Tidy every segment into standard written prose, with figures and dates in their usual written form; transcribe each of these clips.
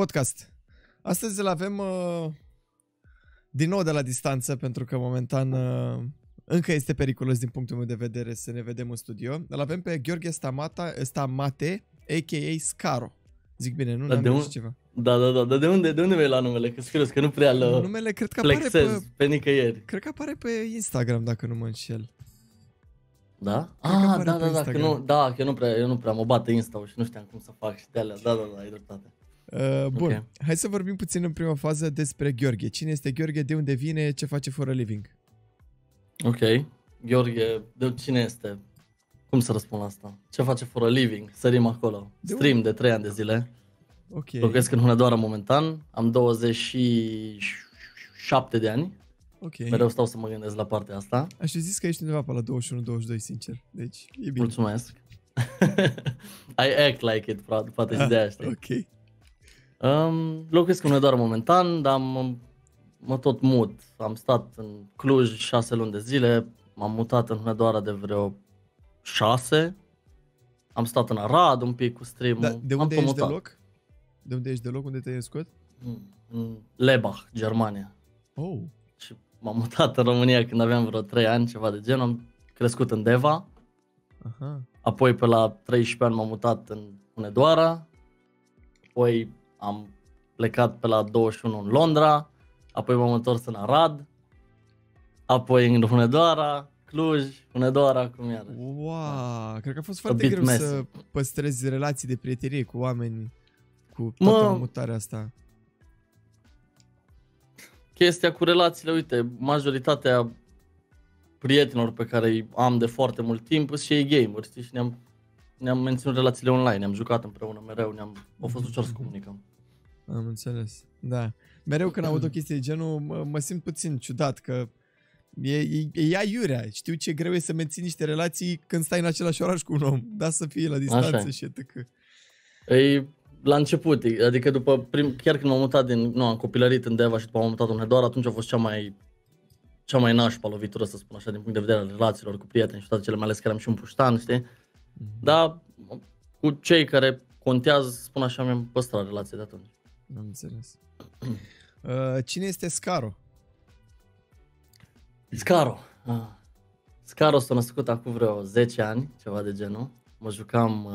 podcast. Astăzi îl avem din nou de la distanță, pentru că momentan încă este periculos din punctul meu de vedere să ne vedem în studio. Îl avem pe Gheorghe Stamate, a.k.a. Scaro. Zic bine, nu? Da, Ceva. Da, de unde vei la numele? Că serios, că nu prea numele cred că apare pe nicăieri. Cred că apare pe Instagram, dacă nu mă înșel. Da? Că eu nu prea mă bate Insta-ul și nu știam cum să fac și de alea. Da, ai dreptate. Bun, okay. Hai să vorbim puțin în prima fază despre Gheorghe. Cine este Gheorghe, de unde vine, ce face for a living? Ok, Gheorghe, cine este? Cum să răspund la asta? Ce face for a living? Sărim acolo. Stream de 3 ani de zile. Ok. Locuiesc în Hunedoara momentan, am 27 de ani. Ok. Mereu stau să mă gândesc la partea asta. Aș fi zis că ești undeva pe la 21-22, sincer. Deci, e bine. Mulțumesc. I act like it, poate și de aia, știi? Ok. Locuiesc în Hunedoara momentan, dar mă tot mut. Am stat în Cluj 6 luni de zile, m-am mutat în Hunedoara de vreo 6. Am stat în Arad un pic cu stream-ul. Da, de unde ești de loc? De unde ești de loc? Unde te-ai născut? În Lebach, Germania. Oh. Și m-am mutat în România când aveam vreo 3 ani, ceva de genul. Am crescut în Deva. Aha. Apoi pe la 13 ani m-am mutat în Hunedoara. Apoi am plecat pe la 21 în Londra. Apoi m-am întors în Arad. Apoi în Hunedoara, Cluj, Hunedoara, cum iarăși. Wow, cred că a fost foarte greu să păstrezi relații de prietenie cu oameni cu toată mutarea asta. Chestia cu relațiile, uite, majoritatea prietenilor pe care îi am de foarte mult timp sunt și ei gameri, știi? Și ne-am menținut relațiile online, ne-am jucat împreună mereu, a fost ușor să comunicăm. Am înțeles, da. Mereu când aud o chestie de genul, mă simt puțin ciudat, că e aiurea. Știu ce greu e să menții niște relații când stai în același oraș cu un om, dar să fie la distanță și etc. La început, adică chiar când m-am mutat am copilărit în Deva și după m-am mutat în Hunedoara, atunci a fost cea mai nașpa lovitură, să spun așa, din punct de vedere al relațiilor cu prieteni și toate cele, mai ales că eram și un puștan, știi? Dar cu cei care contează, să spun așa, mi-am păstrat relația de atunci. Am înțeles. Cine este Scaro? Scaro s-a născut acum vreo 10 ani, ceva de genul. Mă jucam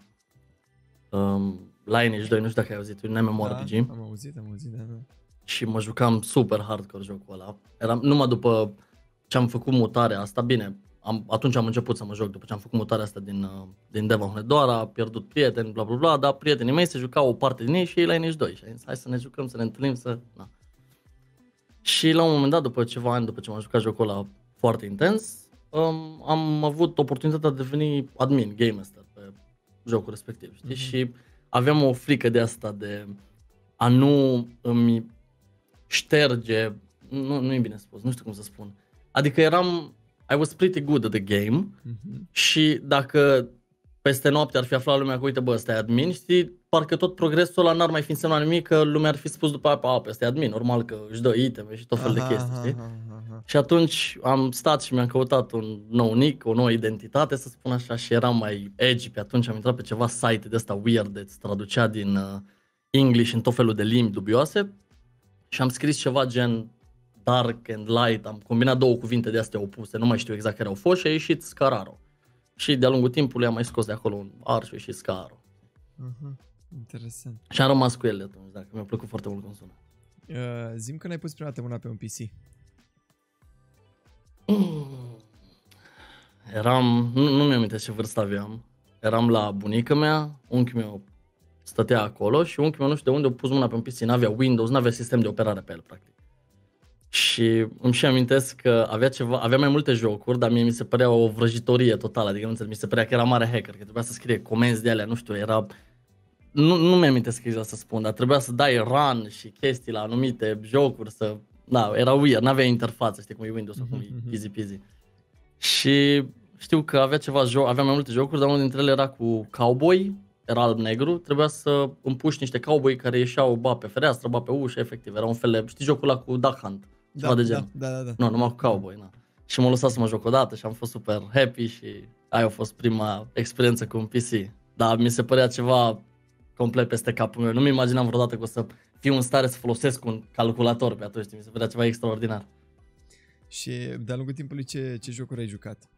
Lineage 2, nu știu dacă ai auzit, un MMORPG. Am auzit, da. Și mă jucam super hardcore jocul ăla. Numai după ce am făcut mutarea asta, bine, atunci am început să mă joc, după ce am făcut mutarea asta din Deva Hunedoara, am pierdut prieteni, bla bla bla, dar prietenii mei se jucau o parte din ei și ei Lineage 2. Și am zis, hai să ne jucăm, să ne întâlnim, Na. Și la un moment dat, după ceva ani, după ce m-am jucat jocul ăla foarte intens, am avut oportunitatea de a deveni admin, game master pe jocul respectiv, știi? Și aveam o frică de asta de a nu îmi șterge, nu e bine spus, nu știu cum să spun. Adică I was pretty good at the game și dacă peste noapte ar fi aflat lumea că uite bă, ăsta e admin, știi, parcă tot progresul ăla n-ar mai fi însemnat nimic, că lumea ar fi spus după aia, ăsta e admin, normal că își dă iteme și tot fel de chestii, știi? Și atunci am stat și mi-am căutat un nou nick, o nouă identitate, să spun așa, și eram mai edgy pe atunci, am intrat pe ceva site de ăsta weird, îți traducea din English în tot felul de limbi dubioase și am scris ceva gen dark and light, am combinat două cuvinte de astea opuse, nu mai știu exact care au fost și a ieșit Scararo. Și de-a lungul timpului am mai scos de acolo un R și a ieșit Scaro. Interesant. Și am rămas cu el de atunci, dacă mi-a plăcut foarte mult cum sună. Zi-mi când ai pus prima dată mâna pe un PC. Nu mi-am amintesc ce vârstă aveam. Eram la bunica mea, unchiul meu stătea acolo și unchiul meu nu știu de unde a pus mâna pe un PC, n-avea Windows, n-avea sistem de operare pe el, practic. Și îmi și amintesc că avea mai multe jocuri, dar mie mi se părea o vrăjitorie totală, adică nu înțeleg, mi se părea că era mare hacker, că trebuia să scrie comenzi de alea, nu știu, nu mi-amintesc exact să spun, dar trebuia să dai run și chestii la anumite jocuri, era weird, n-avea interfață, știi cum e Windows, cum e easy peasy. Și știu că avea mai multe jocuri, dar unul dintre ele era cu cowboy, era alb-negru, trebuia să împuși niște cowboy care ieșeau ba pe fereastră, ba pe ușă, efectiv, era un fel de, știi jocul ăla cu Duck Hunt, ceva de genul. Da. Nu, numai cu cowboy, na. Și m-a lăsat să mă joc o dată și am fost super happy și aia a fost prima experiență cu un PC. Dar mi se părea ceva complet peste capul meu. Nu mi imaginam vreodată că o să fiu în stare să folosesc un calculator pe atunci, mi se părea ceva extraordinar. Și de-a lungul timpului ce jocuri ai jucat?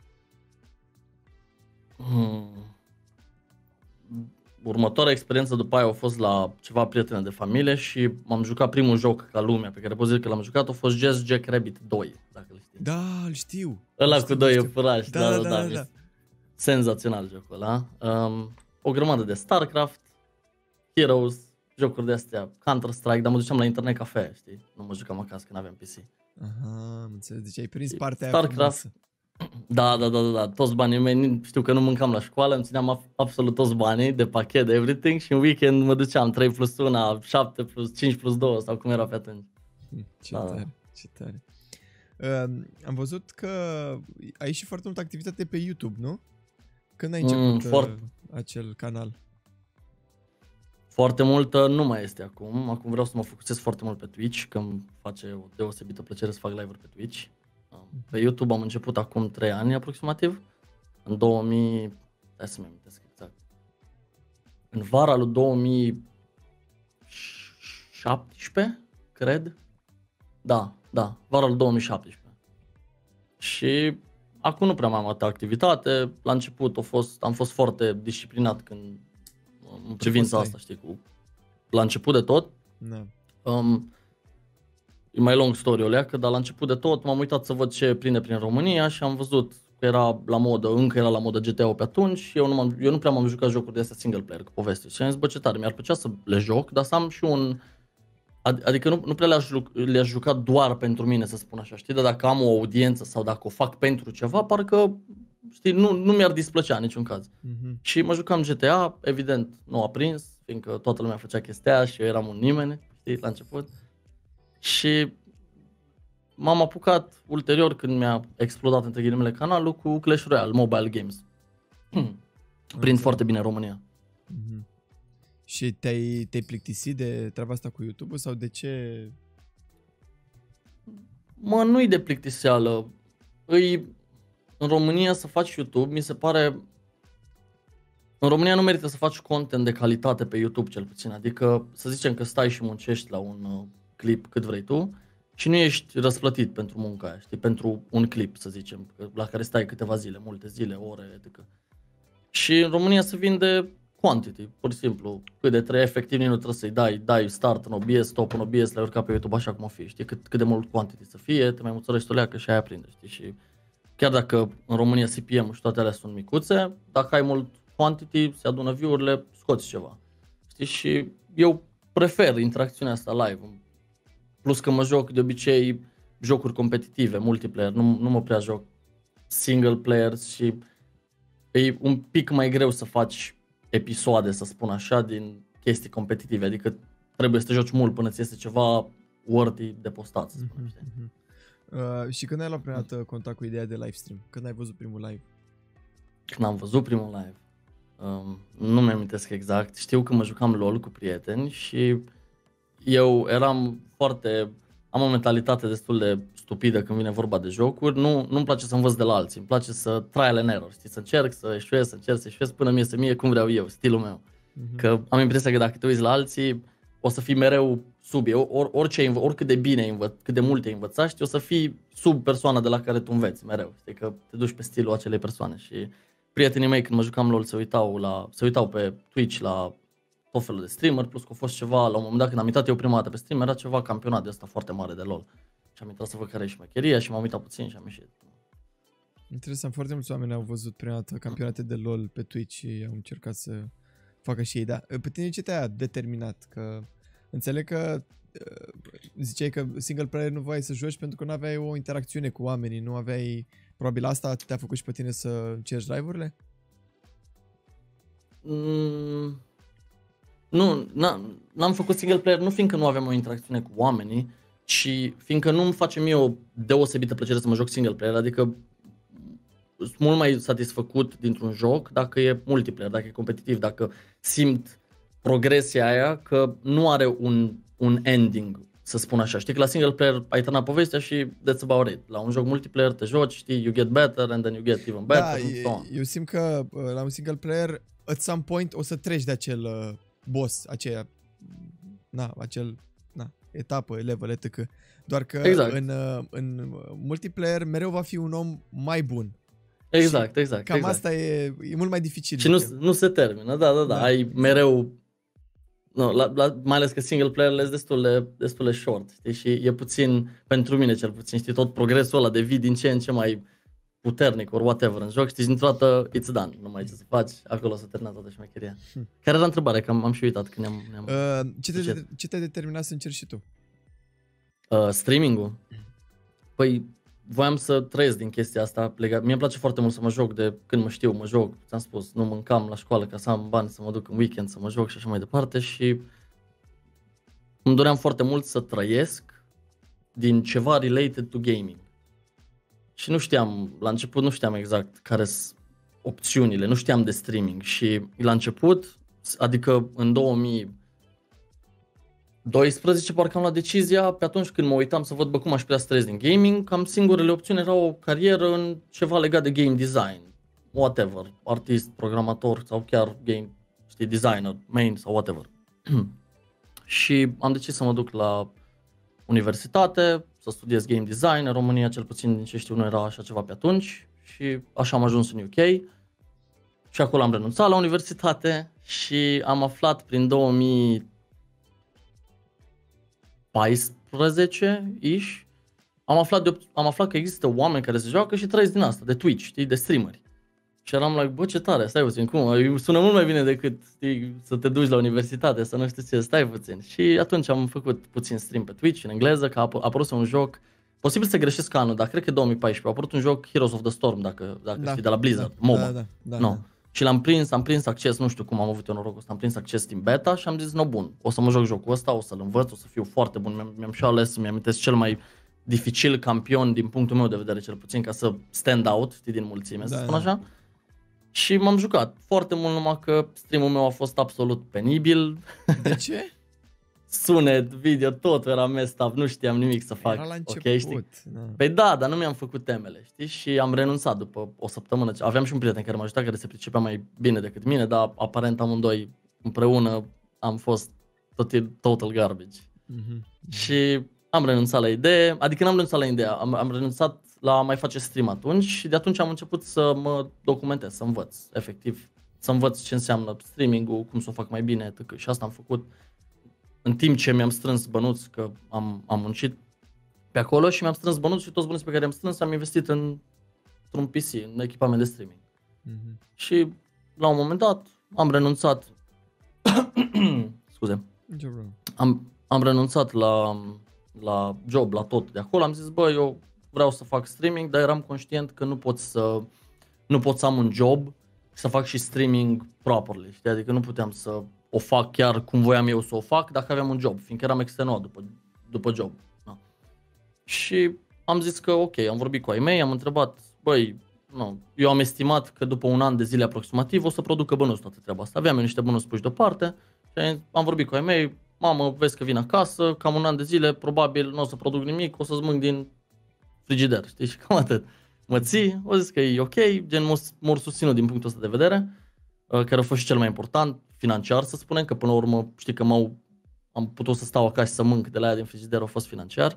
Următoarea experiență după aia a fost la ceva prietene de familie și m-am jucat primul joc ca lumea pe care pot zic că l-am jucat, a fost Jazz Jack Rabbit 2, dacă îl știi. Da, îl știu. Ăla cu doi iepurași, Da. Senzațional jocul ăla. O grămadă de StarCraft, Heroes, jocuri de astea, Counter-Strike, dar mă duceam la internet cafe, știi? Nu mă jucam acasă când aveam PC. Aha, am înțeles. Deci ai prins partea StarCraft. Aia Da, toți banii mei, știu că nu mâncam la școală, îmi țineam absolut toți banii de pachet, de everything și în weekend mă duceam 3+1, 7+5+2 sau cum era pe atunci. Ce tare. Am văzut că ai și foarte multă activitate pe YouTube, nu? Când ai început acel canal? Foarte multă nu mai este acum. Acum vreau să mă focusez foarte mult pe Twitch, că îmi face o deosebită plăcere să fac live-uri pe Twitch. Pe YouTube am început acum 3 ani aproximativ, în 2000, hai să-mi amintesc exact, în vara lui 2017, cred, da, vara lui 2017. Și acum nu prea mai am atâta activitate, la început am fost foarte disciplinat în privința asta, știi, la început de tot. Da. E mai long story-ul că dar la început de tot m-am uitat să văd ce prinde prin România și am văzut că încă era la modă GTA-ul pe atunci și eu nu prea m-am jucat jocuri de astea single player cu poveste. Și am zis, bă, ce tare, mi-ar plăcea să le joc, dar să am și adică nu prea le-aș juca doar pentru mine, să spun așa, știi? Dar dacă am o audiență sau dacă o fac pentru ceva, parcă, știi, nu mi-ar displăcea în niciun caz. Și mă jucam GTA, evident, nu a prins, fiindcă toată lumea făcea chestia și eu eram un nimeni, știi, la început. Și m-am apucat ulterior, când mi-a explodat între ghilimele canalul, cu Clash Royale, mobile games. Prind foarte bine în România. Și te-ai plictisit de treaba asta cu YouTube-ul sau de ce? Nu-i de plictiseală. În România să faci YouTube, mi se pare... În România nu merită să faci content de calitate pe YouTube, cel puțin. Adică să zicem că stai și muncești la un clip cât vrei tu și nu ești răsplătit pentru munca aia, știi? Pentru un clip, să zicem, la care stai câteva zile, multe zile, ore, etc. Și în România se vinde quantity, pur și simplu. Cât de efectiv nu trebuie să-i dai start în OBS, stop în OBS, le urca pe YouTube așa cum o fi, știi? Cât de mult quantity să fie, te mai muțărești o leacă și aia prinde, știi? Și chiar dacă în România CPM-ul și toate alea sunt micuțe, dacă ai mult quantity, se adună view-urile, scoți ceva. Știi? Și eu prefer interacțiunea asta live. Plus că mă joc de obicei jocuri competitive, multiplayer, nu mă prea joc single player și e un pic mai greu să faci episoade, să spun așa, din chestii competitive, adică trebuie să te joci mult până ți iese ceva worthy de postat, să spun așa. Și când ai luat prima dată contact cu ideea de livestream? Când ai văzut primul live? Când am văzut primul live? Nu mi-am amintesc exact. Știu că mă jucam LOL cu prieteni și eu am o mentalitate destul de stupidă când vine vorba de jocuri. Nu-mi place să învăț de la alții, îmi place să trial and error, știi? Să încerc să eșuez până mi iese mie cum vreau eu, stilul meu. Că am impresia că dacă te uiți la alții, o să fii mereu sub ei, oricât de bine cât de mult ai învățat, știi, o să fii sub persoana de la care tu înveți mereu, știi, că te duci pe stilul acelei persoane. Și prietenii mei când mă jucam LOL se uitau pe Twitch la tot felul de streamer, plus că a fost ceva, la un moment dat când am intrat eu prima dată pe stream, era ceva campionat de ăsta foarte mare de LOL. Și am intrat să văd care e șmecheria și m-am uitat puțin și am ieșit. Interesant, foarte mulți oameni au văzut prima dată campionate de LOL pe Twitch și au încercat să facă și ei, dar pe tine ce te-a determinat? Că înțeleg că ziceai că single player nu voiai să joci pentru că nu aveai o interacțiune cu oamenii, nu aveai... Probabil asta te-a făcut și pe tine să încerci live-urile? Nu, n-am făcut single player nu fiindcă nu aveam o interacțiune cu oamenii, ci fiindcă nu îmi face mie o deosebită plăcere să mă joc single player, adică sunt mult mai satisfăcut dintr-un joc dacă e multiplayer, dacă e competitiv, dacă simt progresia aia că nu are un ending, să spun așa. Știi că la single player ai terminat povestea și that's about it. La un joc multiplayer te joci, știi, you get better and then you get even better. Da, eu simt că la un single player at some point o să treci de acel boss, acel etapă, level, etc. Doar că Exact. în multiplayer mereu va fi un om mai bun. Exact. Cam asta e mult mai dificil. Și nu se termină, da. Ai mereu... No, mai ales că single player-le sunt destul de short, știi? Și e puțin, pentru mine cel puțin, știi, tot progresul ăla devii din ce în ce mai puternic, or whatever, în joc, știi, și dintr-o dată it's done, nu mai ce să faci, acolo s-a terminat toată șmecheria. Care era întrebarea, că am și uitat când ne-am ce te-a determinat să încerci și tu? Streaming-ul? Păi, voiam să trăiesc din chestia asta legat. Mie îmi place foarte mult să mă joc de când mă joc, ți-am spus, nu mâncam la școală ca să am bani să mă duc în weekend să mă joc și așa mai departe și îmi doream foarte mult să trăiesc din ceva related to gaming. Și la început nu știam exact care sunt opțiunile, nu știam de streaming și la început, adică în 2012 parcă am luat decizia, pe atunci când mă uitam să văd cum aș putea să trăiesc din gaming, cam singurele opțiuni erau o carieră în ceva legat de game design, whatever, artist, programator sau chiar game, designer, main sau whatever. Și am decis să mă duc la universitate, să studiez game design, în România cel puțin din ce știu nu era așa ceva pe atunci și așa am ajuns în UK și acolo am renunțat la universitate și am aflat prin 2014-ish, am aflat că există oameni care se joacă și trăiesc din asta, de Twitch, știi, de streameri. Și eram like, bă, ce tare, stai puțin, cum? Sună mult mai bine decât, știi, să te duci la universitate, să nu știu ce, stai puțin. Și atunci am făcut puțin stream pe Twitch în engleză, că a apărut un joc, posibil să greșesc anul, dar cred că 2014, a apărut un joc Heroes of the Storm, dacă știi, de la Blizzard, MOBA. Da. Și am prins acces, nu știu cum am avut eu norocul ăsta, am prins acces din beta și am zis, no, bun, o să mă joc jocul ăsta, o să-l învăț, o să fiu foarte bun, mi-am și ales, mi-am amintesc cel mai dificil campion din punctul meu de vedere, cel puțin, ca să stand out, știi, din mulțime, să spun așa. Și m-am jucat foarte mult, numai că stream-ul meu a fost absolut penibil. De ce? Sunet, video, totul era messed up, nu știam nimic să fac. Era la început, okay, știi? Păi da, dar nu mi-am făcut temele, știi? Și am renunțat după o săptămână. Aveam și un prieten care m-a ajutat, care se pricepea mai bine decât mine, dar aparent amândoi împreună am fost total garbage. Și am renunțat la idee, adică n-am renunțat la idee, am renunțat la a mai face stream atunci și de atunci am început să mă documentez, să învăț, efectiv, să învăț ce înseamnă streaming-ul, cum să o fac mai bine, etc. Și asta am făcut în timp ce mi-am strâns bănuți, că am muncit pe acolo și mi-am strâns bănuți și toți bănuți pe care am strâns am investit într-un PC, în echipament de streaming. Și la un moment dat am renunțat, scuze, am renunțat la job, la tot de acolo, am zis, bă, eu vreau să fac streaming, dar eram conștient că nu pot să am un job și să fac și streaming properly, știi? Adică nu puteam să o fac chiar cum voiam eu să o fac dacă aveam un job, fiindcă eram extenuat după job. Da. Și am zis că ok, am vorbit cu ai mei, am întrebat, băi, eu am estimat că după un an de zile aproximativ o să producă bănuți toată treaba asta. Aveam eu niște bănuți puși deoparte și am vorbit cu ai mei, mamă, vezi că vin acasă, cam un an de zile, probabil nu o să produc nimic, o să-ți mânc din frigider, știi, și cam atât. Mă ții, o zis că e ok, gen m-au susținut din punctul ăsta de vedere, care a fost și cel mai important, financiar să spunem, că până la urmă știi că am putut să stau acasă să mânc de la ea din frigider, a fost financiar.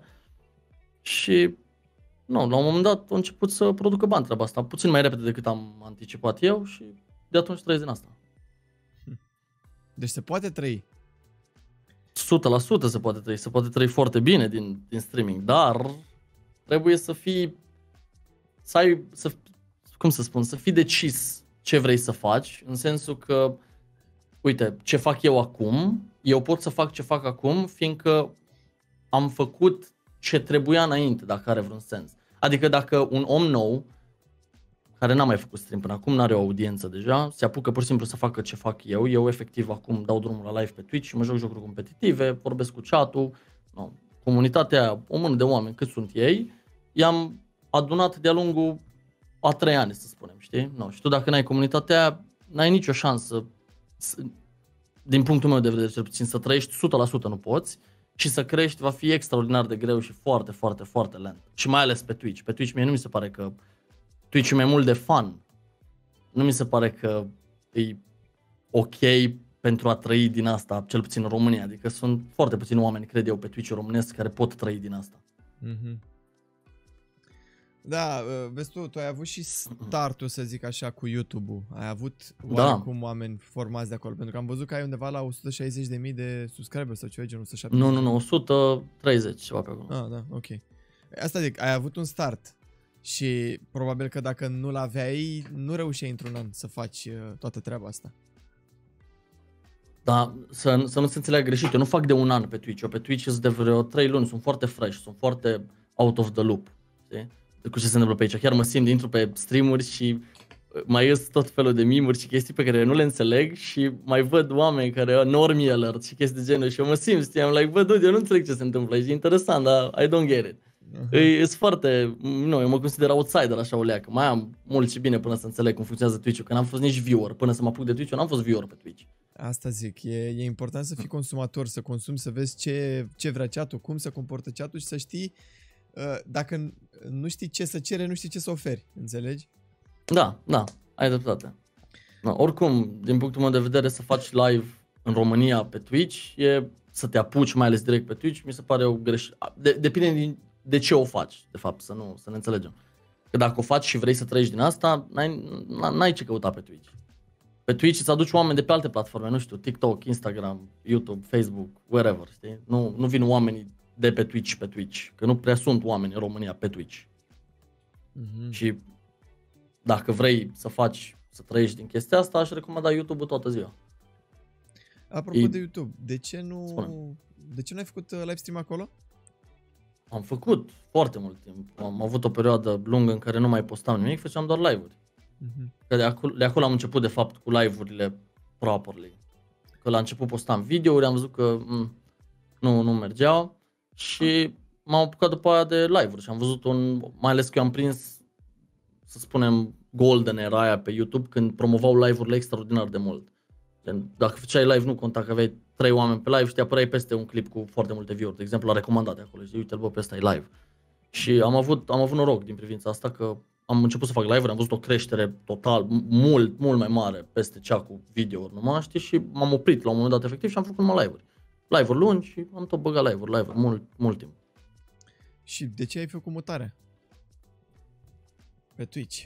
Și la un moment dat a început să producă bani treaba asta, puțin mai repede decât am anticipat eu și de atunci trăiesc din asta. Deci se poate trăi. 100% se poate trăi, se poate trăi foarte bine din streaming, dar trebuie să fii, să fii decis ce vrei să faci, în sensul că, uite, ce fac eu acum, eu pot să fac ce fac acum, fiindcă am făcut ce trebuia înainte, dacă are vreun sens. Adică dacă un om nou, care n-a mai făcut stream până acum, n-are o audiență deja, se apucă pur și simplu să facă ce fac eu efectiv acum dau drumul la live pe Twitch și mă joc jocuri competitive, vorbesc cu chat-ul, comunitatea aia, o mână de oameni cât sunt ei, i-am adunat de-a lungul a 3 ani, să spunem, știi? Și tu dacă n-ai comunitatea aia, n-ai nicio șansă, din punctul meu de vedere cel puțin, să trăiești 100% nu poți și să crești va fi extraordinar de greu și foarte, foarte, foarte lent. Și mai ales pe Twitch. Pe Twitch mie nu mi se pare că Twitch e mai mult de fun. Nu mi se pare că e ok pentru a trăi din asta, cel puțin în România. Adică sunt foarte puțini oameni, cred eu, pe Twitch românesc care pot trăi din asta. Mhm. Da, vezi tu ai avut și startul, să zic așa, cu YouTube-ul. Ai avut oarecum oameni formați de acolo, pentru că am văzut că ai undeva la 160.000 de subscriberi sau ceva genul 170. Nu, 130, ceva pe acolo. Ah, da, ok. Asta zic, ai avut un start și probabil că dacă nu-l aveai, nu reușeai într-un an să faci toată treaba asta. Da, să nu se înțeleagă greșit, eu nu fac de un an pe Twitch, eu pe Twitch sunt de vreo 3 luni, sunt foarte fresh, sunt foarte out of the loop, știi? Cu ce se întâmplă pe aici, chiar mă simt, intru pe stream-uri și mai ies tot felul de meme-uri și chestii pe care nu le înțeleg și mai văd oameni care au normie alert și chestii de genul și eu mă simt, știi, am like, bă, dude, eu nu înțeleg ce se întâmplă, e interesant, dar I don't get it. E foarte, nu, eu mă consider outsider așa o leacă, mai am mult și bine până să înțeleg cum funcționează Twitch-ul, că n-am fost nici viewer, până să mă apuc de Twitch, eu n-am fost viewer pe Twitch. Asta zic, e important să fii consumator, să consumi, să vezi ce vrea chat-ul, cum se comportă chat-ul și să știi, dacă nu știi ce să cere, nu știi ce să oferi, înțelegi? Da, ai dreptate. Da, oricum, din punctul meu de vedere, să faci live în România pe Twitch, e să te apuci mai ales direct pe Twitch, mi se pare o greșeală. Depinde de ce o faci, de fapt, să ne înțelegem. Că dacă o faci și vrei să trăiești din asta, n-ai ce căuta pe Twitch. Pe Twitch îți aduci oameni de pe alte platforme, nu știu, TikTok, Instagram, YouTube, Facebook, wherever, știi? Nu vin oamenii de pe Twitch, că nu prea sunt oameni în România pe Twitch. Mm-hmm. Și dacă vrei să trăiești din chestia asta, aș recomanda YouTube-ul toată ziua. Apropo de YouTube, de ce nu ai făcut live stream acolo? Am făcut foarte mult timp. Am avut o perioadă lungă în care nu mai postam nimic, făceam doar live-uri. Mm-hmm. Că de acolo am început de fapt cu live-urile properly. Că la început postam video-uri, am văzut că nu mergeau și m-am apucat după aia de live-uri și am văzut mai ales că eu am prins, să spunem, golden era aia pe YouTube când promovau live-urile extraordinar de mult. Dacă făceai live nu conta că aveai 3 oameni pe live și te apăreai peste un clip cu foarte multe view-uri, de exemplu la recomandate acolo și uite-l bă, pe ăsta e live. Și am avut noroc din privința asta că am început să fac live-uri, am văzut o creștere total mult mai mare peste cea cu video-uri numai, știi, și m-am oprit la un moment dat efectiv și am făcut numai live-uri. Live-uri lungi și am tot băgat live-uri mult timp. Și de ce ai făcut mutarea pe Twitch?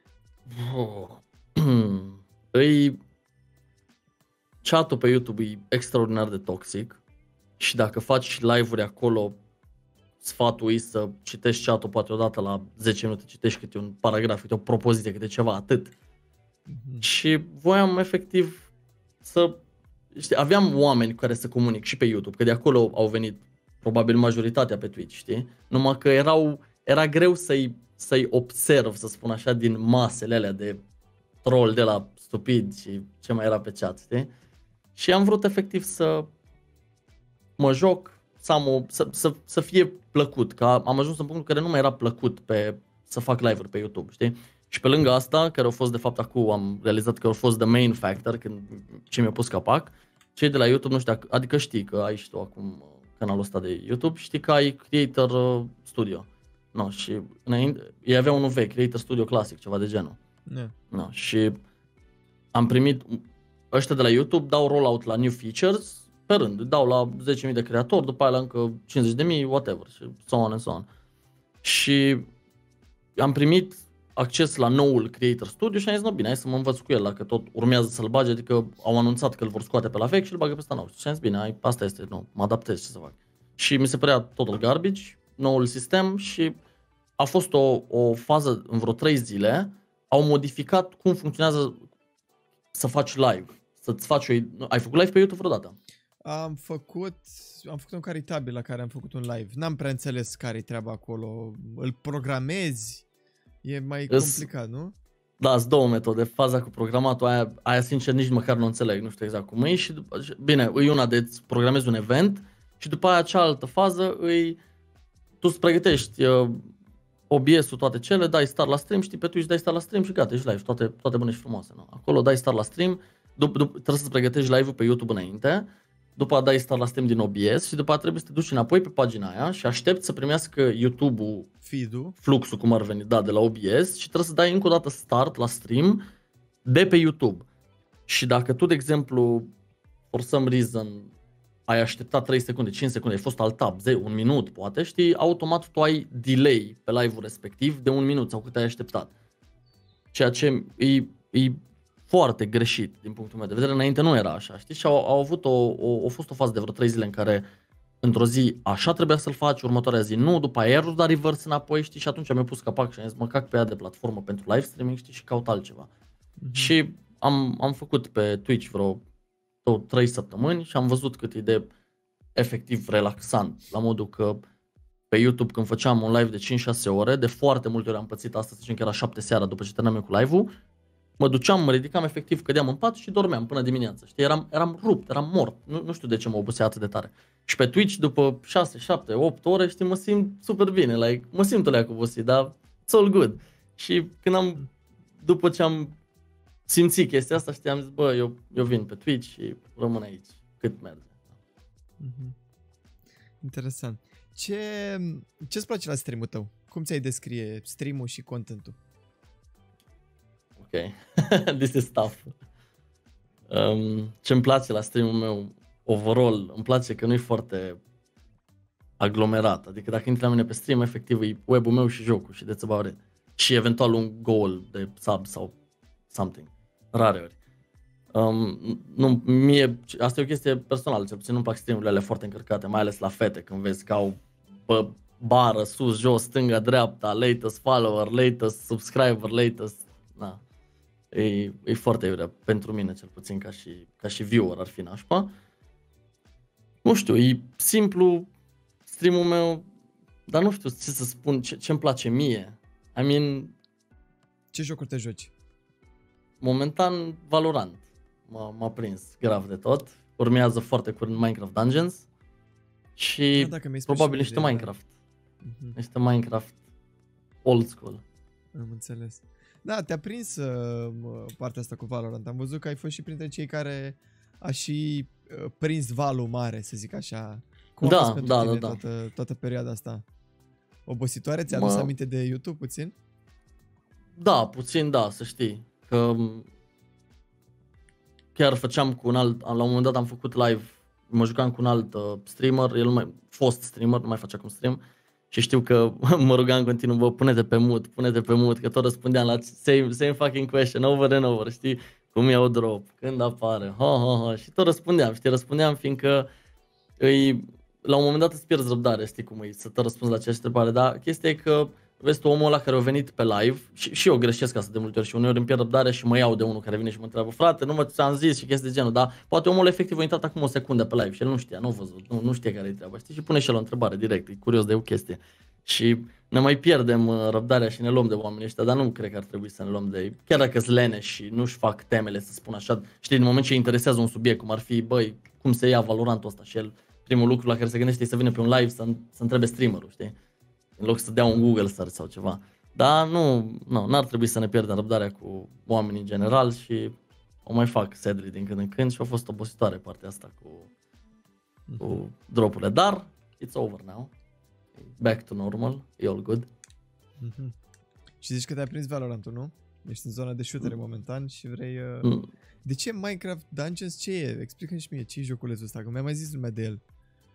Chat-ul pe YouTube e extraordinar de toxic și dacă faci live-uri acolo, sfatul e să citești chat-ul poate odată la 10 minute, citești câte un paragraf, câte o propoziție, câte ceva, atât. Mm-hmm. Și voiam efectiv aveam oameni cu care să comunic și pe YouTube, că de acolo au venit probabil majoritatea pe Twitch, știi? Numai că era greu să-i observ, să spun așa, din masele alea de troll de la stupid și ce mai era pe chat, știi? Și am vrut efectiv să mă joc, să fie plăcut, că am ajuns în punctul în care nu mai era plăcut să fac live-uri pe YouTube, știi? Și pe lângă asta, care au fost de fapt acum, am realizat că au fost the main factor ce mi-a pus capac, cei de la YouTube, nu știu, adică știi că ai și tu acum canalul ăsta de YouTube, știi că ai Creator Studio. No, și înainte, ei aveau unul vechi, Creator Studio Classic, ceva de genul. Yeah. No, și am primit, ăștia de la YouTube dau rollout la new features pe rând, dau la 10.000 de creatori, după aia la încă 50.000, whatever, și so on and so on. Și am primit acces la noul Creator Studio și am zis, no bine, hai să mă învăț cu el, dacă tot urmează să-l bage, adică au anunțat că îl vor scoate pe la vechi și îl bagă pe ăsta nou. Și am zis, bine, asta este, nu, mă adaptez, ce să fac. Și mi se părea total garbage, noul sistem și a fost o fază în vreo 3 zile, au modificat cum funcționează să faci live. Să-ți faci ai făcut live pe YouTube vreodată? Am făcut un caritabil la care am făcut un live. N-am prea înțeles care-i treaba acolo. Îl programezi, e mai complicat, nu? Da, sunt 2 metode. Faza cu programatul, aia sincer nici măcar nu înțeleg, nu știu exact cum e. Și bine, e una de îți programezi un event și după aia cealaltă fază tu îți pregătești OBS-ul, toate cele, dai start la stream, știi, pe Twitch dai start la stream și gata, ești live, toate bune și frumoase. Nu? Acolo dai start la stream, trebuie să-ți pregătești live-ul pe YouTube înainte, după aia dai start la stream din OBS și după aia trebuie să te duci înapoi pe pagina aia și aștepți să primească YouTube-ul feed-ul, fluxul cum ar veni, da, de la OBS și trebuie să dai încă o dată start la stream de pe YouTube. Și dacă tu, de exemplu, for some reason ai așteptat 3 secunde, 5 secunde, ai fost alt tab, 1 minut poate, știi, automat tu ai delay pe live-ul respectiv de 1 minut sau cât ai așteptat. Ceea ce e foarte greșit din punctul meu de vedere, înainte nu era așa, știi? Și au fost o fază de vreo 3 zile în care într-o zi așa trebuia să-l faci, următoarea zi nu, după aia iar da reverse înapoi, știi? Și atunci mi-am pus capac și am zis mă cac pe ea de platformă pentru live streaming, știi? Și caut altceva. Și am făcut pe Twitch vreo 3 săptămâni și am văzut cât e de efectiv relaxant, la modul că pe YouTube când făceam un live de 5-6 ore, de foarte multe ori am pățit asta, să zicem că era 7 seara după ce terminam eu cu live-ul, mă duceam, mă ridicam, efectiv cădeam în pat și dormeam până dimineața, știi, eram rupt, eram mort, nu știu de ce mă obosea atât de tare. Și pe Twitch după 6, 7, 8 ore, știi, mă simt super bine, like, mă simt alea cu obosit, dar it's all good. Și când după ce am simțit chestia asta, știi, am zis, bă, eu vin pe Twitch și rămân aici, cât merge. Interesant. Ce-ți place la stream-ul tău? Cum ți-ai descrie stream-ul și contentul? Ok, this is tough. Ce-mi place la stream-ul meu, overall, îmi place că nu e foarte aglomerat. Adică dacă intri la mine pe stream, efectiv e web-ul meu și jocul și that's about it. Și eventual un goal de sub sau something. Rare ori. Asta e o chestie personală, cel puțin nu-mi plac stream-urile alea foarte încărcate, mai ales la fete, când vezi că au pe bară, sus, jos, stânga, dreapta, latest follower, latest subscriber, latest... Na. E foarte iurea pentru mine, cel puțin ca și viewer ar fi nașpa. Nu știu, e simplu stream-ul meu, dar nu știu ce să spun, ce-mi place mie. I mean... Ce jocuri te joci? Momentan Valorant. M-a prins grav de tot. Urmează foarte curând Minecraft Dungeons. Și probabil niște Minecraft. Niște Minecraft old school. Am înțeles. Da, te-a prins partea asta cu Valorant. Am văzut că ai fost și printre cei care a și prins valul mare, să zic așa. Cum a fost pentru tine toată perioada asta? Obositoare? Ți-a adus aminte de YouTube puțin? Da, puțin da, să știi. Că chiar făceam cu un alt, la un moment dat am făcut live, mă jucam cu un alt streamer, el nu mai fost streamer, nu mai face acum stream. Și știu că mă rugam în continuu, bă, pune-te pe mute, că tot răspundeam la same fucking question, over and over, știi? Cum iau drop, când apare, și tot răspundeam, fiindcă la un moment dat îți pierzi răbdare, știi cum e, să te răspunzi la aceeași întrebare, dar chestia e că vezi tu omul ăla care a venit pe live și eu greșesc asta de multe ori și uneori îmi pierd răbdarea și mă iau de unul care vine și mă întreabă, frate, nu ți-am zis și chestii de genul, dar poate omul efectiv a intrat acum o secundă pe live și el nu știa, nu a văzut, nu știe care e treaba, știi? Și pune și el o întrebare direct, e curios de o chestie. Și ne mai pierdem răbdarea și ne luăm de oamenii ăștia, dar nu cred că ar trebui să ne luăm de ei. Chiar dacă sunt leneși și nu-și fac temele, să spun așa, știi, în moment ce interesează un subiect, cum ar fi, băi, cum se ia Valorantul ăsta și el, primul lucru la care se gândește e să vină pe un live să întrebe streamerul, știi? În loc să dea un Google search sau ceva. Dar n-ar trebui să ne pierdem răbdarea cu oamenii în general și o mai fac sadly din când în când și a fost obositoare partea asta cu dropurile. Dar it's over now. Back to normal, e all good. Și zici că te-ai prins Valorant-ul, nu? Ești în zona de shootere momentan și vrei... De ce Minecraft Dungeons? Ce e? Explică-mi și mie, ce e joculețul ăsta? Că mi-a mai zis lumea de el.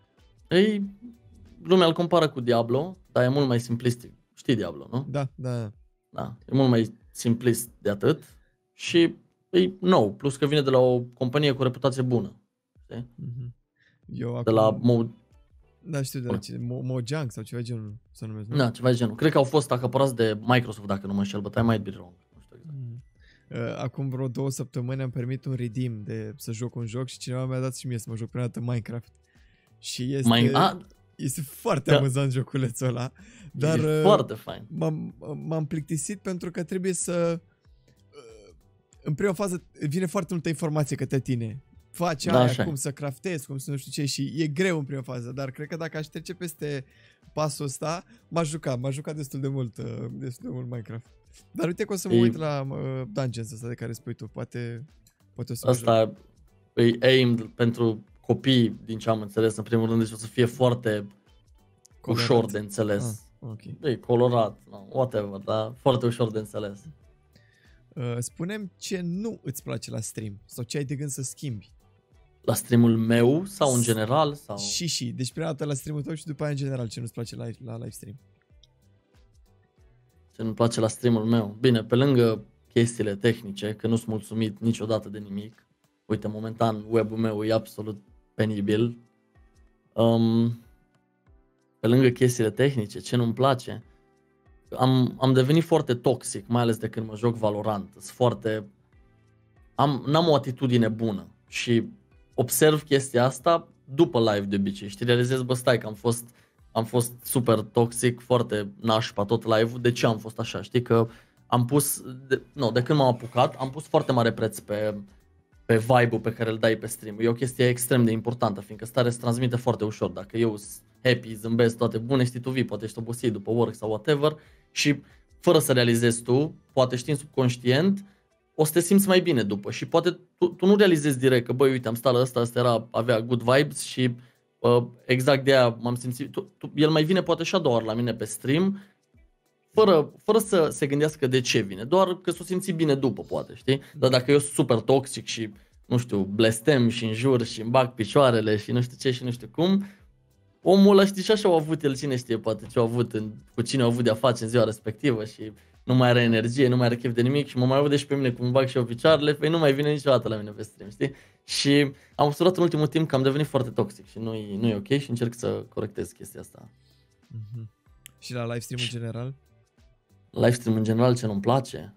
Lumea îl compară cu Diablo, dar e mult mai simplistic. Știi Diablo, nu? Da. E mult mai simplist de atât și e nou, plus că vine de la o companie cu reputație bună. Știi? Eu acum... De la Da, știu de la ce, Mojang sau ceva genul să numesc, nu? Da, ceva genul. Cred că au fost acapărați de Microsoft, dacă nu mă înșel, but I might be wrong. Nu știu exact. Acum vreo 2 săptămâni am permit un redeem să joc un joc și cineva mi-a dat și mie să mă joc prima dată Minecraft. Și este foarte amuzant joculețul ăla. Dar e foarte fain. M-am plictisit pentru că trebuie să... În prima fază vine foarte multă informație către tine. Faci aia, cum să craftezi, cum să nu știu ce, și e greu în prima fază, dar cred că dacă aș trece peste pasul ăsta, m-aș juca destul de mult Minecraft. Dar uite că o să mă uit la Dungeons ăsta de care spui tu, poate o să asta e aimed pentru copii, din ce am înțeles, în primul rând, deci o să fie foarte ușor de înțeles. E colorat, whatever, dar foarte ușor de înțeles. Spune-mi ce nu îți place la stream sau ce ai de gând să schimbi. La streamul meu sau în general? Sau... Și. Deci prima dată la streamul tău și după aia în general ce nu-ți place la live stream. Ce nu-mi place la streamul meu? Bine, pe lângă chestiile tehnice, că nu sunt mulțumit niciodată de nimic. Uite, momentan web-ul meu e absolut penibil. Pe lângă chestiile tehnice, ce nu-mi place? Am devenit foarte toxic, mai ales de când mă joc Valorant. N-am o atitudine bună și observ chestia asta după live de obicei. Știi, realizez, bă, stai că am fost super toxic, foarte nașpa tot live-ul. De ce am fost așa? Știi că am pus, de când m-am apucat, am pus foarte mare preț pe vibe-ul pe care îl dai pe stream. E o chestie extrem de importantă, fiindcă starea se transmite foarte ușor. Dacă eu sunt happy, zâmbesc, toate bune, știi, tu vii, poate ești obosit după work sau whatever și fără să realizezi tu, poate știi în subconștient, o să te simți mai bine după și poate tu nu realizezi direct că, băi, uite, am stat la ăsta avea good vibes și exact de aia m-am simțit. El mai vine poate și a doua ori la mine pe stream, fără să se gândească de ce vine, doar că s-o simți bine după, poate, știi? Dar dacă eu sunt super toxic și, nu știu, blestem și înjur și îmi bag picioarele și nu știu ce și nu știu cum, omul ăla, știi, și așa a avut el, cine știe, poate ce a avut, cu cine a avut de-a face în ziua respectivă și nu mai are energie, nu mai are chef de nimic și mă mai aude și pe mine cum îmi bag și eu picioarele, păi nu mai vine niciodată la mine pe stream, știi? Și am observat în ultimul timp că am devenit foarte toxic și nu e ok și încerc să corectez chestia asta. Mm-hmm. Și la live stream în general? Live stream în general, ce nu-mi place?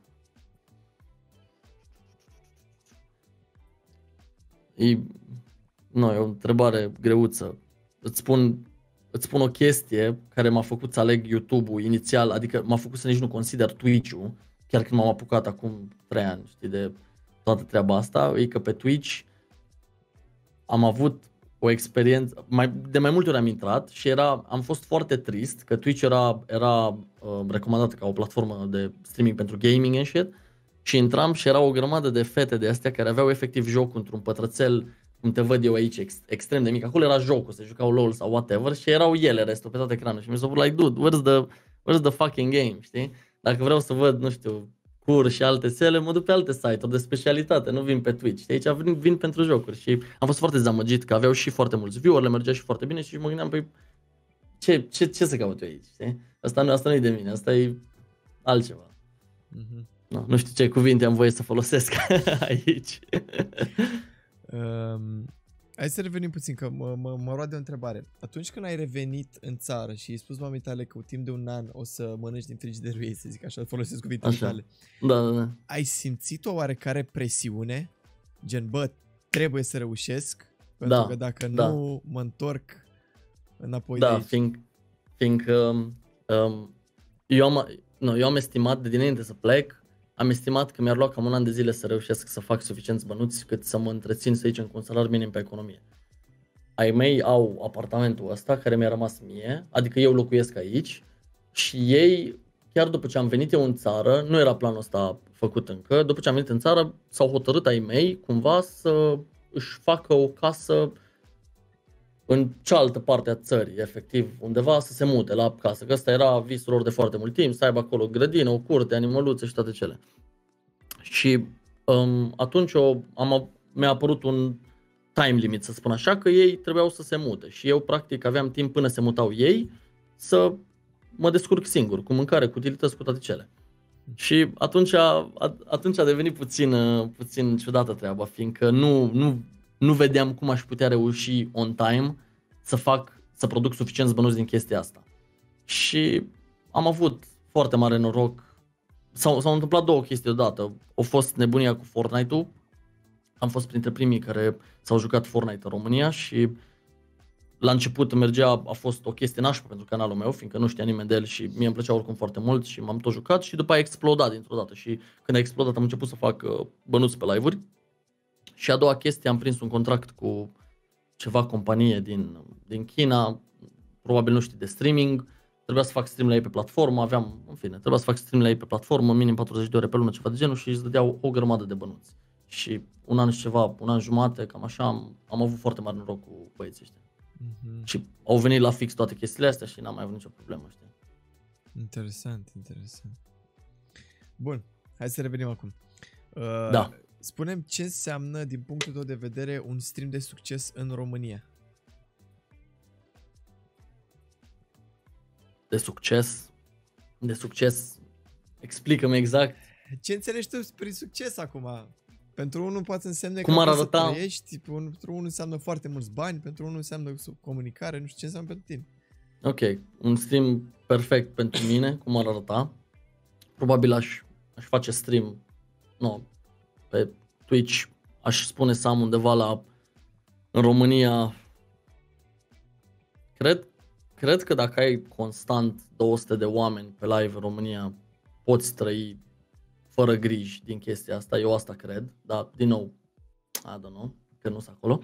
E o întrebare greuță. Îți spun o chestie care m-a făcut să aleg YouTube-ul inițial, adică m-a făcut să nici nu consider Twitch-ul, chiar când m-am apucat acum 3 ani, știi, de toată treaba asta, e că pe Twitch am avut o experiență, de mai multe ori am intrat și am fost foarte trist că Twitch era recomandat ca o platformă de streaming pentru gaming and shit și intram și era o grămadă de fete de astea care aveau efectiv jocul într-un pătrățel, cum te văd eu aici, extrem de mic. Acolo era jocul, se jucau LOL sau whatever și erau ele restul pe tot ecranul și mi s-a părut like, dude, where's the fucking game, știi? Dacă vreau să văd, nu știu, cur și alte sele, mă duc pe alte site-uri de specialitate, nu vin pe Twitch. Aici vin pentru jocuri și am fost foarte dezamăgit că aveau și foarte mulți viewer, le mergea și foarte bine și mă gândeam, păi, ce să caut eu aici, știi? Asta nu e de mine, asta e altceva. Mm-hmm. Nu știu ce cuvinte am voie să folosesc aici. Hai să revenim puțin, că mă roade o întrebare. Atunci când ai revenit în țară și ai spus mamei tale că timp de 1 an o să mănânci din frigiderul ei, să zic așa, folosesc cuvintele tale. Da. Ai simțit o oarecare presiune? Gen, bă, trebuie să reușesc, pentru că dacă nu, mă întorc înapoi de aici. Fiindcă eu am estimat de dinainte să plec, am estimat că mi-ar lua cam 1 an de zile să reușesc să fac suficienți bănuți cât să mă întrețin, să zicem, cu un salariu minim pe economie. Ai mei au apartamentul ăsta care mi-a rămas mie, adică eu locuiesc aici și ei, chiar după ce am venit eu în țară, nu era planul ăsta făcut încă, după ce am venit în țară s-au hotărât ai mei cumva să își facă o casă în cealaltă parte a țării, efectiv, undeva să se mute la casă, că ăsta era visul lor de foarte mult timp, să aibă acolo grădină, o curte, animăluțe și toate cele. Și atunci mi-a apărut un time limit, să spun așa, că ei trebuiau să se mute și eu practic aveam timp până se mutau ei să mă descurc singur, cu mâncare, cu utilități, cu toate cele. Și atunci a devenit puțin ciudată treaba, fiindcă nu vedeam cum aș putea reuși on time să produc suficienți bănuți din chestia asta. Și am avut foarte mare noroc. S-au întâmplat 2 chestii odată. A fost nebunia cu Fortnite-ul. Am fost printre primii care s-au jucat Fortnite în România și la început a fost o chestie nașpa pentru canalul meu, fiindcă nu știa nimeni de el și mie îmi plăcea oricum foarte mult și m-am tot jucat și după a explodat dintr-o dată și când a explodat am început să fac bănuți pe live-uri. Și a doua chestie, am prins un contract cu ceva companie din China, probabil nu știi, de streaming. Trebuia să fac stream la ei pe platformă, trebuia să fac stream la ei pe platformă, minim 40 de ore pe lună, ceva de genul și îți dădeau o grămadă de bănuți. Și 1 an jumate, cam așa, am avut foarte mare noroc cu băieții ăștia. Mm-hmm. Și au venit la fix toate chestiile astea și n-am mai avut nicio problemă, știi? Interesant. Bun, hai să revenim acum. Da. Spune-mi ce înseamnă, din punctul tău de vedere, un stream de succes în România. De succes. Explică-mi exact. Ce înțelegi tu prin succes acum? Pentru unul poate însemne Cum că ar poți arăta? să trăiești, pentru unul înseamnă foarte mulți bani, pentru unul înseamnă comunicare, nu știu ce înseamnă pentru tine. Ok, un stream perfect pentru mine, cum ar arăta? Probabil aș face stream pe Twitch, aș spune să am undeva în România. Cred că dacă ai constant 200 de oameni pe live în România, poți trăi fără griji din chestia asta, eu asta cred, dar din nou, I don't know, că nu sunt acolo.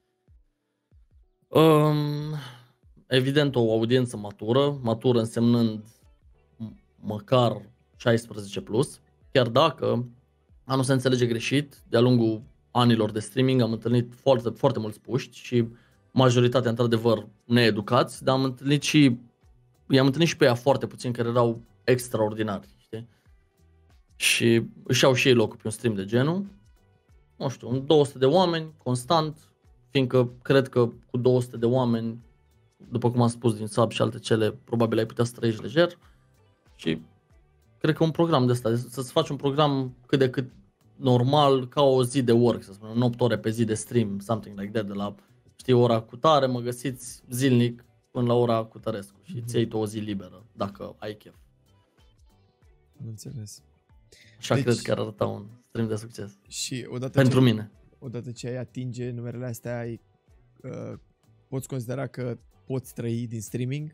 Evident o audiență matură însemnând măcar 16 plus, chiar dacă, nu se înțelege greșit, de-a lungul anilor de streaming am întâlnit foarte, foarte mulți puști și majoritatea într-adevăr needucați, dar i-am întâlnit și pe ea foarte puțin care erau extraordinari, știi? Și își iau și ei locul pe un stream de genul, nu știu, 200 de oameni, constant, fiindcă cred că cu 200 de oameni, după cum am spus din sub și alte cele, probabil ai putea să trăiești lejer și cred că un program de ăsta, să-ți faci un program cât de cât normal, ca o zi de work, să spunem, 8 ore pe zi de stream, something like that, de la, știi, ora cu tare, mă găsiți zilnic până la ora cu tărescu și îți iei tu o zi liberă, dacă ai chef. Nu înțeles. Așa deci, cred că ar arăta un stream de succes. Și pentru mine. Odată ce ai atinge numerele astea, poți considera că poți trăi din streaming?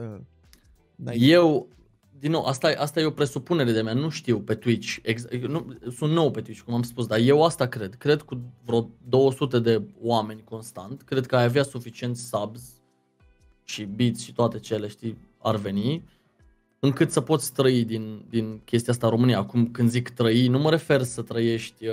Eu, din nou, asta e o presupunere de mea, nu știu pe Twitch, sunt nou pe Twitch, cum am spus, dar eu asta cred. Cred cu vreo 200 de oameni constant, cred că ai avea suficient subs și bits și toate cele, știi, ar veni, încât să poți trăi din chestia asta în România. Acum când zic trăi, nu mă refer să trăiești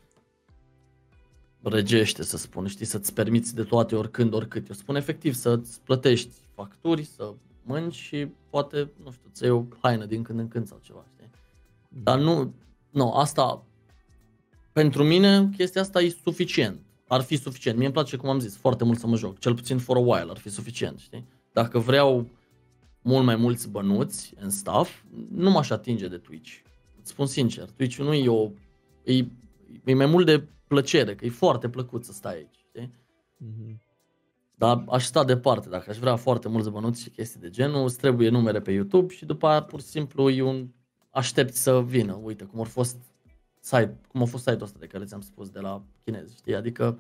regește, să spun, știi, să-ți permiți de toate oricând, oricât. Eu spun efectiv să-ți plătești facturi, să mănânci și poate, nu știu, să iei o haină din când în când sau ceva, știi? Dar nu, asta, pentru mine, chestia asta e suficient. Ar fi suficient. Mie îmi place, cum am zis, foarte mult să mă joc. Cel puțin for a while ar fi suficient, știi? Dacă vreau mult mai mulți bănuți în stuff, nu m-aș atinge de Twitch. Îți spun sincer, Twitch nu e mai mult de plăcere, că e foarte plăcut să stai aici, știi? Mm-hmm. Dar aș sta departe, dacă aș vrea foarte mulți bănuți și chestii de genul, îți trebuie numere pe YouTube și după aia pur și simplu aștepți să vină. Uite, cum a fost site-ul ăsta de care ți-am spus de la chinezi, știi? Adică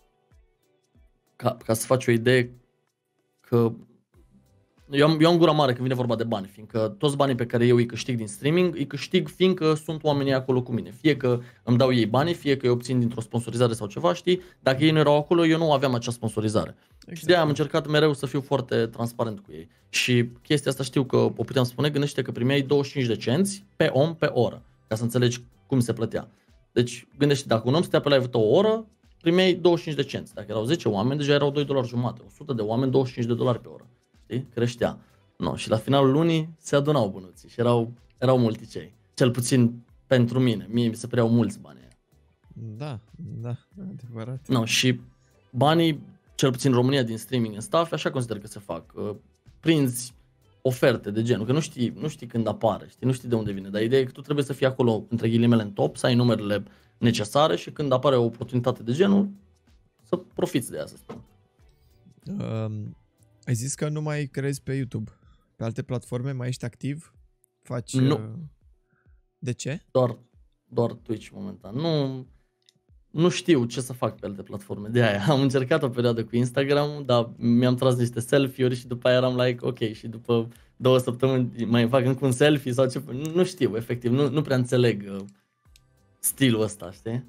ca să faci o idee că eu am gura mare când vine vorba de bani, fiindcă toți banii pe care eu îi câștig din streaming, îi câștig fiindcă sunt oamenii acolo cu mine. Fie că îmi dau ei banii, fie că îi obțin dintr-o sponsorizare sau ceva, știi? Dacă ei nu erau acolo, eu nu aveam acea sponsorizare. Exact. Și de-aia am încercat mereu să fiu foarte transparent cu ei. Și chestia asta știu că o puteam spune, gândește că primeai 25 de cenți pe om pe oră, ca să înțelegi cum se plătea. Deci gândește, dacă un om stătea pe live o oră, primeai 25 de cenți. Dacă erau 10 oameni, deja erau $2,50. 100 de oameni, $25 pe oră. Știi? Creștea. No, și la finalul lunii se adunau bănuții și erau multi cei. Cel puțin pentru mine. Mie mi se păreau mulți bani. Da, adevărat. No, și banii, cel puțin în România din streaming în stuff, așa consider că se fac. Prinzi oferte de genul, că nu știi când apare, știi? Nu știi de unde vine, dar ideea e că tu trebuie să fii acolo, între ghilimele, în top, să ai numerele necesare și când apare o oportunitate de genul, să profiți de ea, să spun. Ai zis că nu mai crezi pe YouTube. Pe alte platforme mai ești activ? Faci... Nu. De ce? Doar Twitch momentan. Nu știu ce să fac pe alte platforme. De aia am încercat o perioadă cu Instagram, dar mi-am tras niște selfie-uri și după aia eram like, ok, și după 2 săptămâni mai fac încă un selfie sau ce. Nu știu, efectiv, nu prea înțeleg stilul ăsta, știi?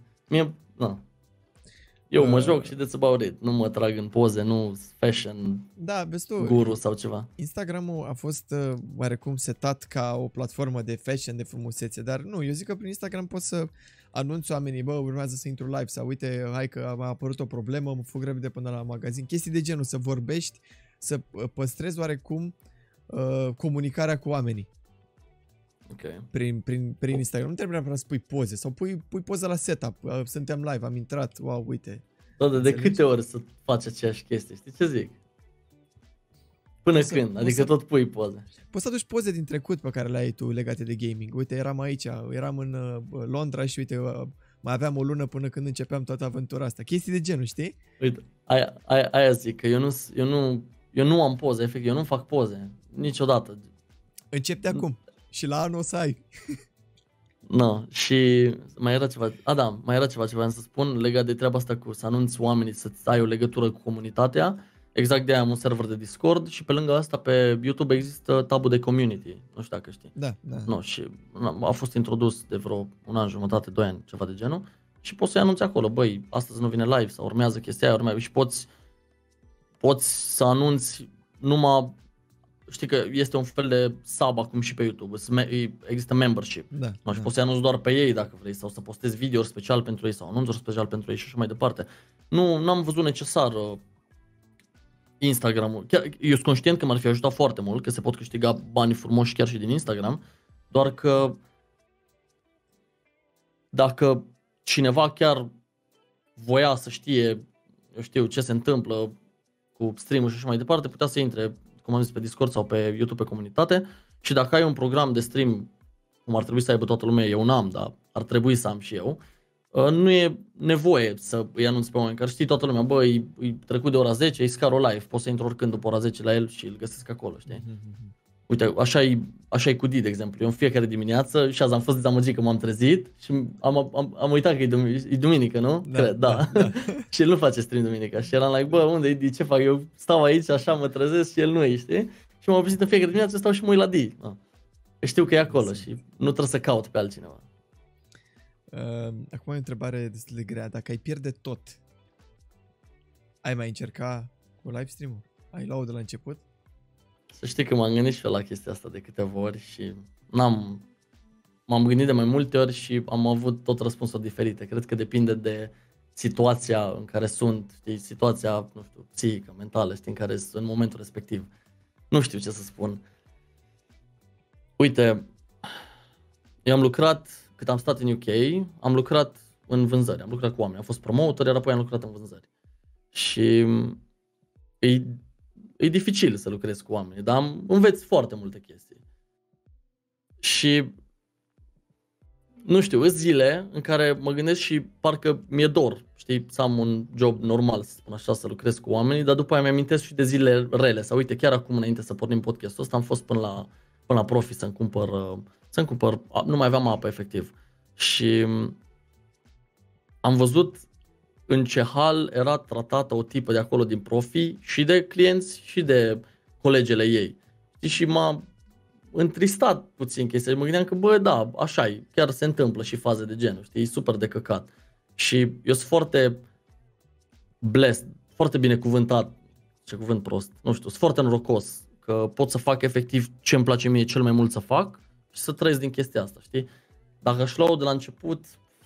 Eu mă joc și that's about it. Nu mă trag în poze, nu fashion vezi tu, guru sau ceva. Instagram-ul a fost oarecum setat ca o platformă de fashion, de frumusețe, dar nu, eu zic că prin Instagram poți să anunți oamenii, urmează să intru live sau uite, hai că a apărut o problemă, mă fug repede până la magazin, chestii de genul, să vorbești, să păstrezi oarecum comunicarea cu oamenii. Ok. prin Instagram. Nu trebuie neapărat să pui poze sau pui poze la setup. Suntem live, am intrat, wow, uite. De câte ori să faci aceeași chestie, știi ce zic? Până când? Adică tot pui poze. Poți să aduci poze din trecut pe care le ai tu legate de gaming. Uite, eram aici, eram în Londra și uite, mai aveam o lună până când începeam toată aventura asta. Chestii de genul, știi? Uite, aia zic, că eu nu am poze, efectiv, eu nu fac poze. Niciodată. Încep de acum. Și la anul o să ai. No, și mai era ceva, mai era ceva ce vreau să spun legat de treaba asta cu să anunți oamenii, să ai o legătură cu comunitatea. Exact de aia am un server de Discord și pe lângă asta pe YouTube există tabul de community, nu știu dacă știi. Da. No, și a fost introdus de vreo un an, jumătate, 2 ani, ceva de genul și poți să-i anunți acolo, băi, astăzi nu vine live sau urmează chestia aia, urmează și poți să anunți numai, știi că este un fel de sub acum și pe YouTube, există membership. Da. Și poți să anunți doar pe ei dacă vrei sau să postezi videouri special pentru ei sau anunțuri special pentru ei și așa mai departe. Nu am văzut necesar Instagram-ul. Chiar, eu sunt conștient că m-ar fi ajutat foarte mult, că se pot câștiga bani frumoși chiar și din Instagram, doar că dacă cineva chiar voia să știe, eu știu, ce se întâmplă cu stream-ul și așa mai departe, putea să intre, cum am zis, pe Discord sau pe YouTube, pe comunitate și dacă ai un program de stream, cum ar trebui să aibă toată lumea, eu n-am, dar ar trebui să am și eu, nu e nevoie să îi anunț pe oameni, care știi toată lumea, bă, e trecut de ora 10, e Scaro live, poți să intru oricând după ora 10 la el și îl găsesc acolo, știi? Uite, așa e cu Dee, de exemplu. Eu în fiecare dimineață și azi am fost dezamăgit că m-am trezit și am uitat că e duminică, nu? Da, cred, da. Și el nu face stream duminica și eram like, bă, unde e Dee, ce fac? Eu stau aici, așa mă trezesc și el nu e, știi? Și m-am obișnuit în fiecare dimineață, stau și mă uit la Dee. Știu că e acolo și nu trebuie să caut pe altcineva. Acum e o întrebare destul de grea. Dacă ai pierde tot, ai mai încerca cu live stream-ul? Ai luat-o de la început? Să știi că m-am gândit și eu la chestia asta de câteva ori și m-am gândit de mai multe ori și am avut tot răspunsuri diferite. Cred că depinde de situația în care sunt, știi, situația, nu știu, psihică, mentală, știi, în care sunt în momentul respectiv. Nu știu ce să spun. Uite, eu am lucrat, cât am stat în UK, am lucrat în vânzări, am lucrat cu oameni, am fost promoter, iar apoi am lucrat în vânzări. Și e dificil să lucrezi cu oameni, dar înveți foarte multe chestii. Și nu știu, sunt zile în care mă gândesc și parcă mi-e dor, știi, să am un job normal, să spun așa, să lucrez cu oamenii, dar după aia mi-amintesc și de zile rele. Sau uite, chiar acum înainte să pornim podcastul ăsta, am fost până la Profi să-mi cumpăr, nu mai aveam apă efectiv. Și am văzut în ce hal era tratată o tipă de acolo din Profi și de clienți și de colegele ei. Și m-a întristat puțin chestia și mă gândeam că bă, da, așa e, chiar se întâmplă și faze de genul, știi, e super de căcat. Și eu sunt foarte blessed, foarte binecuvântat, ce cuvânt prost, nu știu, sunt foarte norocos că pot să fac efectiv ce îmi place mie cel mai mult să fac și să trăiesc din chestia asta, știi? Dacă aș lua-o de la început,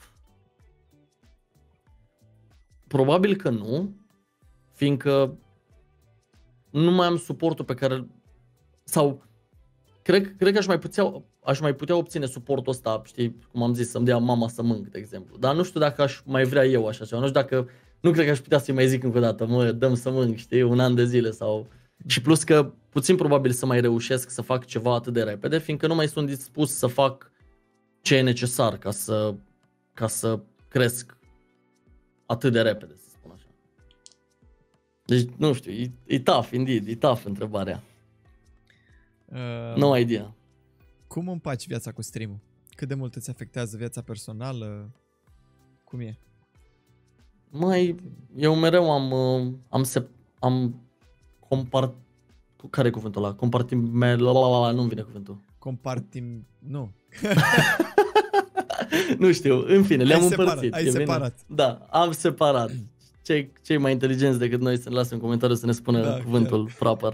probabil că nu, fiindcă nu mai am suportul pe care, sau cred că aș mai putea obține suportul ăsta, știi, cum am zis, să-mi dea mama să mănânc, de exemplu. Dar nu știu dacă aș mai vrea eu așa ceva, nu cred că aș putea să-i mai zic încă o dată, mă, dăm să mănânc, știi, un an de zile sau... Și plus că puțin probabil să mai reușesc să fac ceva atât de repede, fiindcă nu mai sunt dispus să fac ce e necesar ca să cresc atât de repede, să spun așa. Deci, nu știu, e tough, indeed, e tough întrebarea. No idea. Cum împaci viața cu stream-ul? Cât de mult îți afectează viața personală? Cum e? Mai, eu mereu care e cuvântul ăla? Nu-mi vine cuvântul. Nu. Nu știu, în fine, le-am împărțit. Ai separat. Da, am separat. Cei mai inteligenți decât noi să ne lase un comentariu să ne spună cuvântul proper.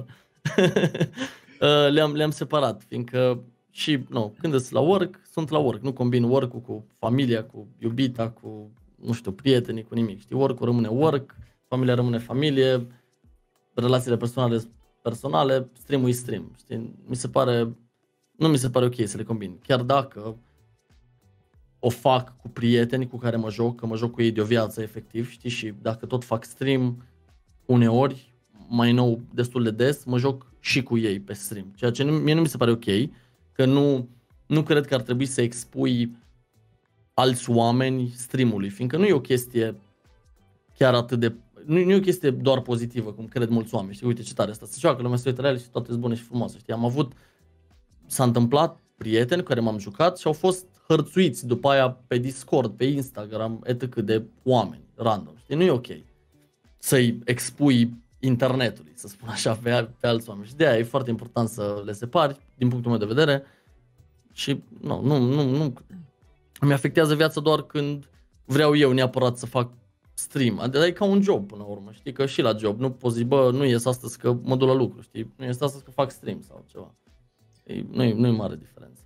Le-am separat, fiindcă și când sunt la work, sunt la work. Nu combin work-ul cu familia, cu iubita, cu, nu știu, prietenii, cu nimic. Știi, work-ul rămâne work, familia rămâne familie, relațiile personale, stream-ul e stream. Știi? Mi se pare nu mi se pare ok să le combin. Chiar dacă o fac cu prieteni cu care mă joc, că mă joc cu ei de o viață efectiv, știi, și dacă tot fac stream, uneori, mai nou destul de des, mă joc și cu ei pe stream. Ceea ce mie nu mi se pare ok, că nu cred că ar trebui să expui alți oameni streamului, fiindcă nu e o chestie chiar atât de... Nu e o chestie doar pozitivă, cum cred mulți oameni. Știi, uite ce tare asta, se joacă, lumea se uită la ele și toate sunt bune și frumoase. Știi, s-a întâmplat prieteni cu care m-am jucat și au fost hărțuiți după aia pe Discord, pe Instagram, etc. de oameni random. Știi, nu e ok să-i expui internetului, să spun așa, pe alți oameni. Și de aia e foarte important să le separi, din punctul meu de vedere. Și nu îmi afectează viața doar când vreau eu neapărat să fac stream. Adică e ca un job până la urmă, știi, că și la job nu poți zici, bă, nu ies astăzi că mă duc la lucru, știi, nu ies astăzi că fac stream sau ceva. Nu e mare diferență.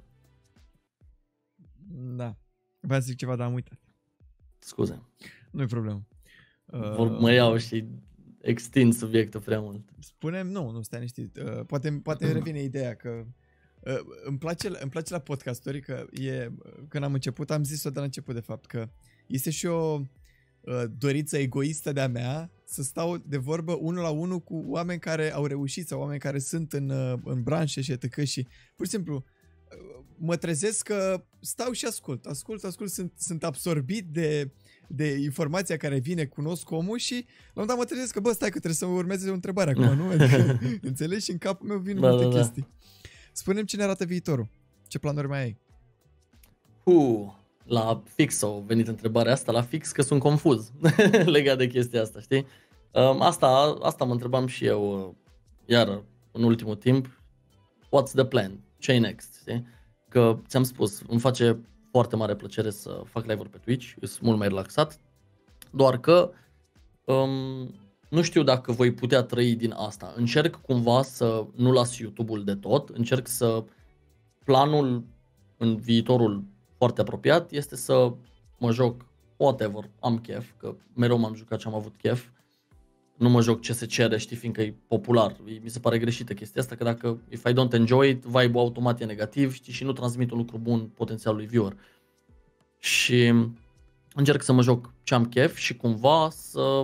Da. Vreau să zic ceva, dar am uitat. Scuze. Nu e problemă. Mă iau și extind subiectul prea mult. Spunem, nu stai liniștit. Poate revine ideea că îmi place la podcasturi că când am început, am zis-o de la început de fapt, că este și o dorință egoistă de-a mea să stau de vorbă unul la unul cu oameni care au reușit sau oameni care sunt în branșe și etc. Și pur și simplu mă trezesc că stau și ascult, sunt absorbit de informația care vine, cunosc omul și la un dat mă trezesc că, bă, stai că trebuie să urmeze o întrebare acum, nu? Adică, înțelegi? Și în capul meu vin multe chestii. Spune-mi cine arată viitorul. Ce planuri mai ai? La fix au venit întrebarea asta, la fix că sunt confuz legat de chestia asta, știi? Asta mă întrebam și eu, iar în ultimul timp. What's the plan? Ce next? Știi? Că ți-am spus, îmi face foarte mare plăcere să fac live-uri pe Twitch, sunt mult mai relaxat, doar că nu știu dacă voi putea trăi din asta. Încerc cumva să nu las YouTube-ul de tot, încerc să... Planul în viitorul foarte apropiat este să mă joc whatever, am chef, că mereu m-am jucat și am avut chef. Nu mă joc ce se cere, știi, fiindcă e popular. Mi se pare greșită chestia asta, că dacă if I don't enjoy it, vibe-ul automat e negativ, știi, și nu transmit un lucru bun potențialului viewer. Și încerc să mă joc ce am chef și cumva să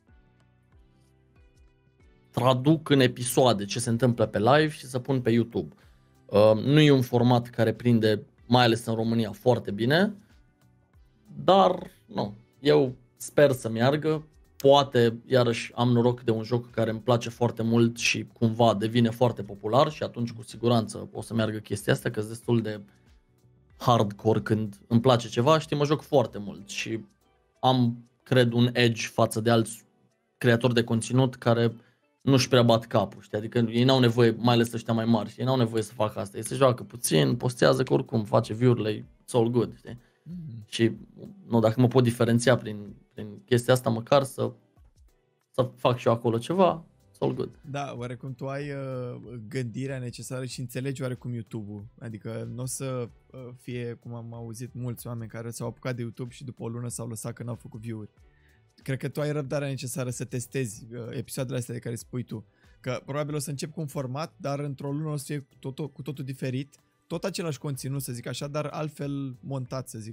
traduc în episoade ce se întâmplă pe live și să pun pe YouTube. Nu e un format care prinde, mai ales în România, foarte bine, dar nu, eu sper să meargă. Poate, iarăși, am noroc de un joc care îmi place foarte mult și cumva devine foarte popular și atunci cu siguranță o să meargă chestia asta, că sunt destul de hardcore când îmi place ceva, știi, mă joc foarte mult și am, cred, un edge față de alți creatori de conținut care nu-și prea bat capul, știi, adică ei n-au nevoie, mai ales ăștia mai mari, ei n-au nevoie să facă asta, ei se joacă puțin, postează că oricum face view-urile, it's all good, știi? Și nu, dacă mă pot diferenția prin chestia asta, măcar să fac și eu acolo ceva, it's all good. Da, oarecum tu ai gândirea necesară și înțelegi oarecum YouTube-ul, adică nu o să fie, cum am auzit mulți oameni care s-au apucat de YouTube și după o lună s-au lăsat că n-au făcut view-uri. Cred că tu ai răbdarea necesară să testezi episoadele astea de care spui tu, că probabil o să încep cu un format, dar într-o lună o să fie cu totul diferit, tot același conținut, să zic așa, dar altfel montat, să zic.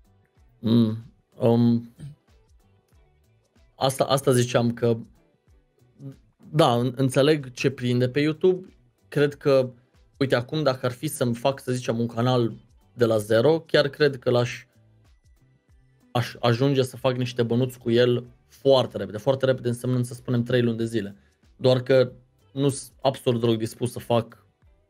Asta ziceam că da, înțeleg ce prinde pe YouTube. Cred că, uite, acum dacă ar fi să-mi fac, să zicem, un canal de la zero, chiar cred că aș ajunge să fac niște bănuți cu el foarte repede însemnând, să spunem, 3 luni de zile. Doar că nu sunt absolut deloc dispus să fac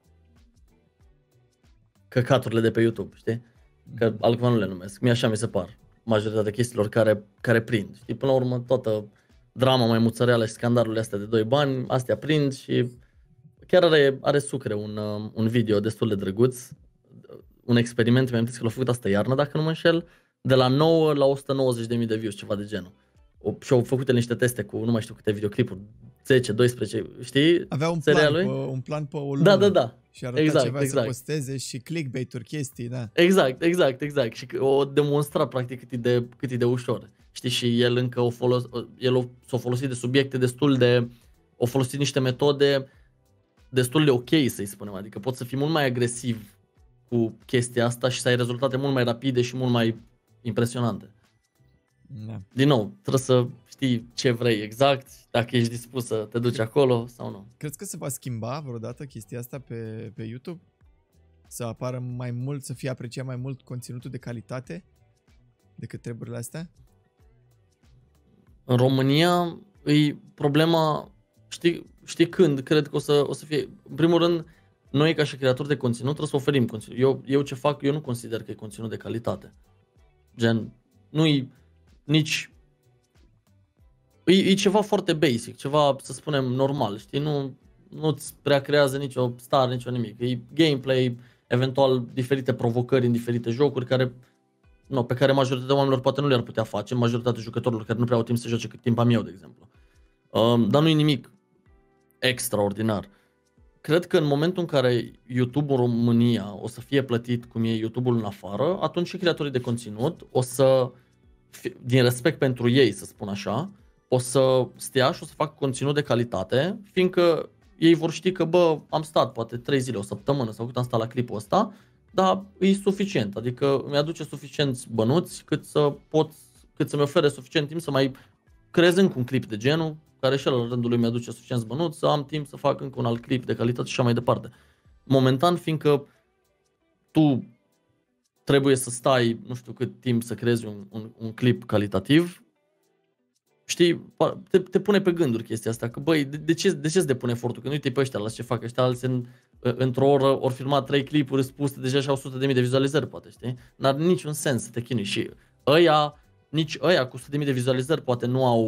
căcaturile de pe YouTube, știi? Că altceva nu le numesc. Mie așa mi se par majoritatea chestiilor care prind. Știi, până la urmă, toată drama mai muțăreală și scandalurile astea de 2 bani, astea prind și chiar are sucre un video destul de drăguț, un experiment, mi-am zis că l-a făcut asta iarnă, dacă nu mă înșel, de la 9 la 190.000 de views, ceva de genul. Și au făcut niște teste cu nu mai știu câte videoclipuri, 10, 12, știi? Avea un plan pe o lună. Da. Și arăta ceva să posteze și clickbait-uri, chestii, da. Exact. Și o demonstra practic cât e de ușor. Știi, și el încă s-a folosit de subiecte destul de... A folosit niște metode destul de ok, să-i spunem, adică poți să fii mult mai agresiv cu chestia asta și să ai rezultate mult mai rapide și mult mai impresionante. Da. Din nou, trebuie să știi ce vrei exact, dacă ești dispus să te duci acolo sau nu. Crezi că se va schimba vreodată chestia asta pe YouTube? Să apară mai mult, să fie apreciat mai mult conținutul de calitate decât treburile astea? În România e problema, știi când, cred că o să fie, în primul rând, noi ca și creatori de conținut trebuie să oferim conținut. Eu ce fac, eu nu consider că e conținut de calitate. Gen, nu-i nici... E ceva foarte basic, ceva, să spunem, normal, știi? Nu-ți prea creează nicio stare, nicio nimic. E gameplay, eventual diferite provocări în diferite jocuri pe care majoritatea oamenilor poate nu le-ar putea face, majoritatea jucătorilor care nu prea au timp să joace cât timp am eu, de exemplu. Dar nu e nimic extraordinar. Cred că în momentul în care YouTube în România o să fie plătit cum e YouTube-ul în afară, atunci și creatorii de conținut o să, din respect pentru ei, să spun așa, o să stea și o să facă conținut de calitate, fiindcă ei vor ști că, am stat poate 3 zile, o săptămână sau cât am stat la clipul ăsta, dar e suficient, adică îmi aduce suficienți bănuți cât să-mi ofere suficient timp să mai creez încă un clip de genul, care și el la rândul lui mi-aduce suficienți bănuți, să am timp să fac încă un alt clip de calitate și așa mai departe. Momentan, fiindcă tu trebuie să stai nu știu cât timp să creezi un clip calitativ, știi, te pune pe gânduri chestia asta, că de ce îți depune efortul? Că nu uite pe ăștia la ce fac, ăștia alții într-o oră ori filmat 3 clipuri spuse deja și au 100.000 de vizualizări, poate, știi? N-ar niciun sens să te chinui și nici ăia cu 100.000 de vizualizări poate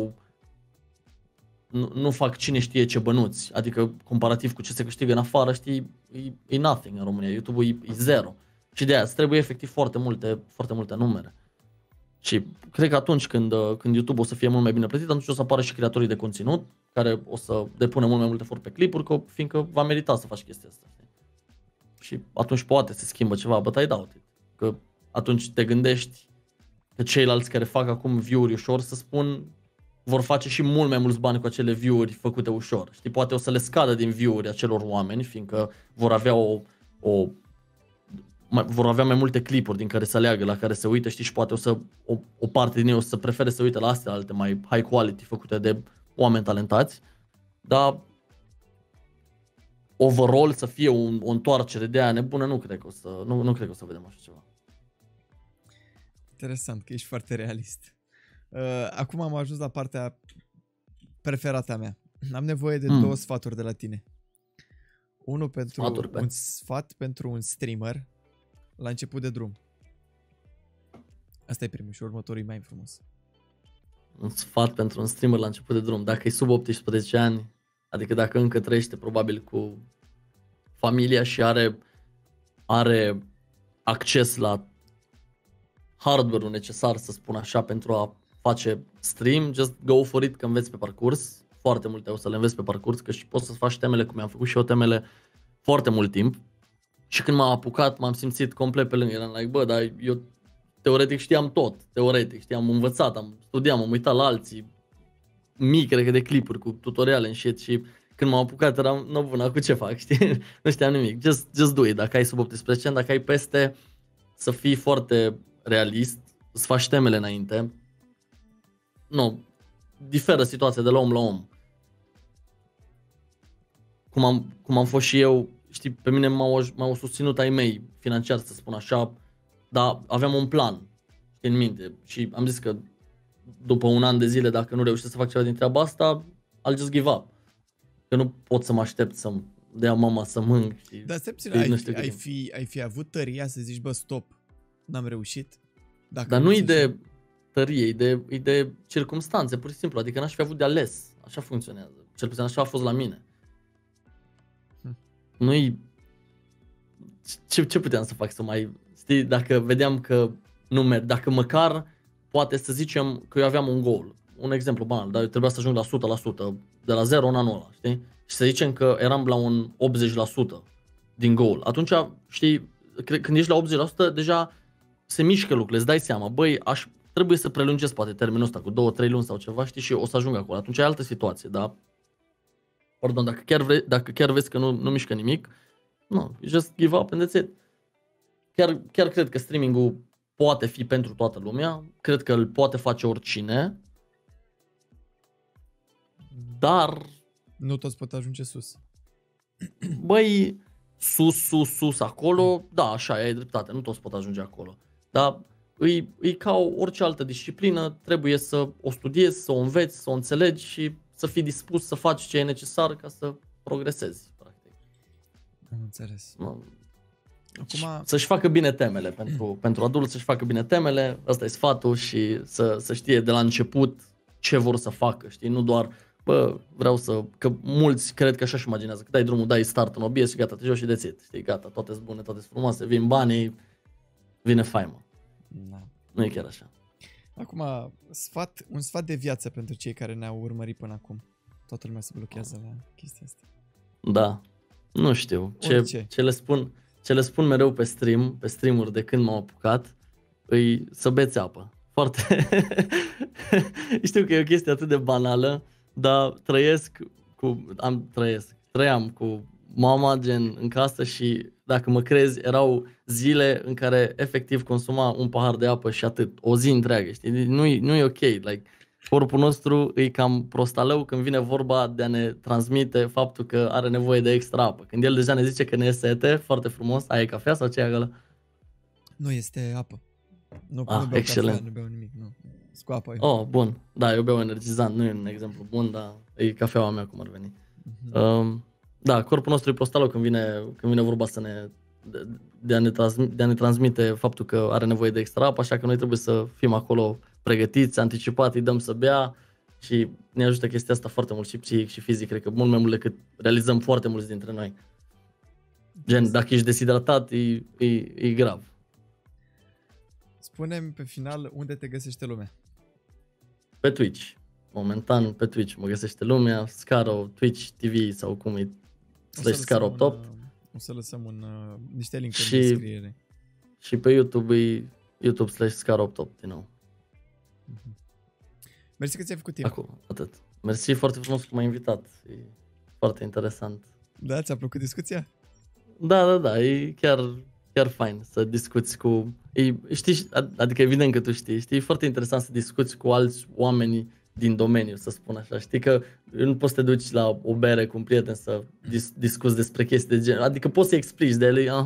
nu fac cine știe ce bănuți, adică comparativ cu ce se câștigă în afară, știi, e nothing în România, YouTube-ul e zero. Și de aia îți trebuie efectiv foarte multe numere. Și cred că atunci când YouTube o să fie mult mai bine plătit, atunci o să apară și creatorii de conținut, care o să depună mult mai mult efort pe clipuri, fiindcă va merita să faci chestia asta. Știi? Și atunci poate se schimbă ceva, but I doubt it. Că atunci te gândești că ceilalți care fac acum view-uri ușor, să spun, vor face și mult mai mulți bani cu acele view-uri făcute ușor. Știi, poate o să le scadă din view-uri acelor oameni, fiindcă vor avea vor avea mai multe clipuri din care să aleagă, la care se uită, știi, și poate o parte din ei o să prefere să uite la astea alte mai high quality făcute de oameni talentați, dar overall să fie o întoarcere de aia nebună, nu cred că o să vedem așa ceva. Interesant că ești foarte realist. Acum am ajuns la partea preferată mea. Am nevoie de 2 sfaturi de la tine. Unul pentru un sfat pentru un streamer la început de drum. Asta e primul și următorul e mai frumos. Un sfat pentru un streamer la început de drum. Dacă e sub 18 ani, adică dacă încă trăiește probabil cu familia și are acces la hardware-ul necesar, să spun așa, pentru a face stream, just go for it, că înveți pe parcurs. Foarte multe o să le înveți pe parcurs, că și poți să faci temele cum am făcut și eu temele foarte mult timp. Și când m-am apucat, m-am simțit complet pe lângă. Eram like, dar eu teoretic știam tot. Am învățat, am studiat, m-am uitat la alții. Mii, cred că, de clipuri cu tutoriale în shit și când m-am apucat eram, nu bun, cu ce fac, știi? Nu știam nimic. Just do it. Dacă ai sub 18 ani, dacă ai peste, să fii foarte realist, să faci temele înainte. Nu, diferă situația de la om la om. Cum am fost și eu, știi, pe mine m-au susținut ai mei financiar, să spun așa, dar aveam un plan, știi, în minte, și am zis că după un an de zile, dacă nu reușesc să fac ceva din treaba asta, I'll just give up. Că nu pot să mă aștept să-mi dea mama să mănânc. Dar ai fi avut tăria să zici, stop, n-am reușit? Dar nu e de tărie, e de circumstanțe, pur și simplu, adică n-aș fi avut de ales, așa funcționează, cel puțin așa a fost la mine. Nu-i... Ce puteam să fac să mai... Știi, dacă vedeam că nu merg, dacă măcar poate să zicem că eu aveam un goal, un exemplu banal, dar eu trebuia să ajung la 100%, de la 0 în anul ăla, știi? Și să zicem că eram la un 80% din goal. Atunci, știi, când ești la 80%, deja se mișcă lucrurile, îți dai seama, trebuie să prelungesc poate termenul ăsta cu 2-3 luni sau ceva, știi, și o să ajung acolo. Atunci e altă situație, dar Pardon, dacă chiar vezi că nu mișcă nimic, nu, just give up and that's it. Chiar cred că streaming-ul poate fi pentru toată lumea, cred că îl poate face oricine, dar... Nu toți pot ajunge sus. Băi, sus, acolo, da, așa, ai dreptate, nu toți pot ajunge acolo. Dar e ca orice altă disciplină, trebuie să o studiezi, să o înveți, să o înțelegi și să fii dispus să faci ce e necesar ca să progresezi, practic. Am înțeles. Acum... Să-și facă bine temele, pentru adulți să-și facă bine temele, ăsta e sfatul și să știe de la început ce vor să facă, știi, nu doar, vreau să, că mulți cred că așa și imaginează, că dai drumul, dai start în OBS și gata, te joci și de țit, știi, gata, toate sunt bune, toate sunt frumoase, vin banii, vine faima. Da. Nu e chiar așa. Acum, un sfat de viață pentru cei care ne-au urmărit până acum. Toată lumea se blochează la chestia asta. Da, nu știu, ce le spun mereu pe stream-uri de când m-am apucat, îi să beți apă. Foarte... Știu că e o chestie atât de banală, dar trăiam cu mama gen în casă și dacă mă crezi, erau zile în care efectiv consuma un pahar de apă și atât, o zi întreagă, știi? Nu e ok, like, corpul nostru e cam prostalău când vine vorba de a ne transmite faptul că are nevoie de extra apă. Când el deja ne zice că ne e sete, foarte frumos, ai cafea sau ce e acolo? Nu, este apă. Nu beau excelent. Cafea, nu beau nimic, nu. Cu apă. Oh, bun. Da, eu beau energizant, nu e un exemplu bun, dar e cafeaua mea cum ar veni. Da, corpul nostru e prostalău când vine vorba de a ne transmite faptul că are nevoie de extra apă, așa că noi trebuie să fim acolo pregătiți, anticipat, îi dăm să bea și ne ajută chestia asta foarte mult și psihic și fizic, cred că mult mai mult decât realizăm foarte mulți dintre noi. Gen, dacă ești deshidratat, e grav. Spune-mi pe final unde te găsește lumea. Pe Twitch. Momentan pe Twitch mă găsește lumea, Scaro, Twitch TV sau cum e, /Scaro8. O să lăsăm niște link-uri în descriere. Și pe YouTube e YouTube /Scaro88 din nou. Mersi că ți-ai făcut timp. Acum, atât. Mersi foarte frumos că m-ai invitat. E foarte interesant. Da, ți-a plăcut discuția? Da, e chiar fain să discuți cu... Știi, adică evident că tu știi, e foarte interesant să discuți cu alți oameni din domeniu, să spun așa. Știi că nu poți să te duci la o bere cu un prieten să discuți despre chestii de genul. Adică poți să explici de ele,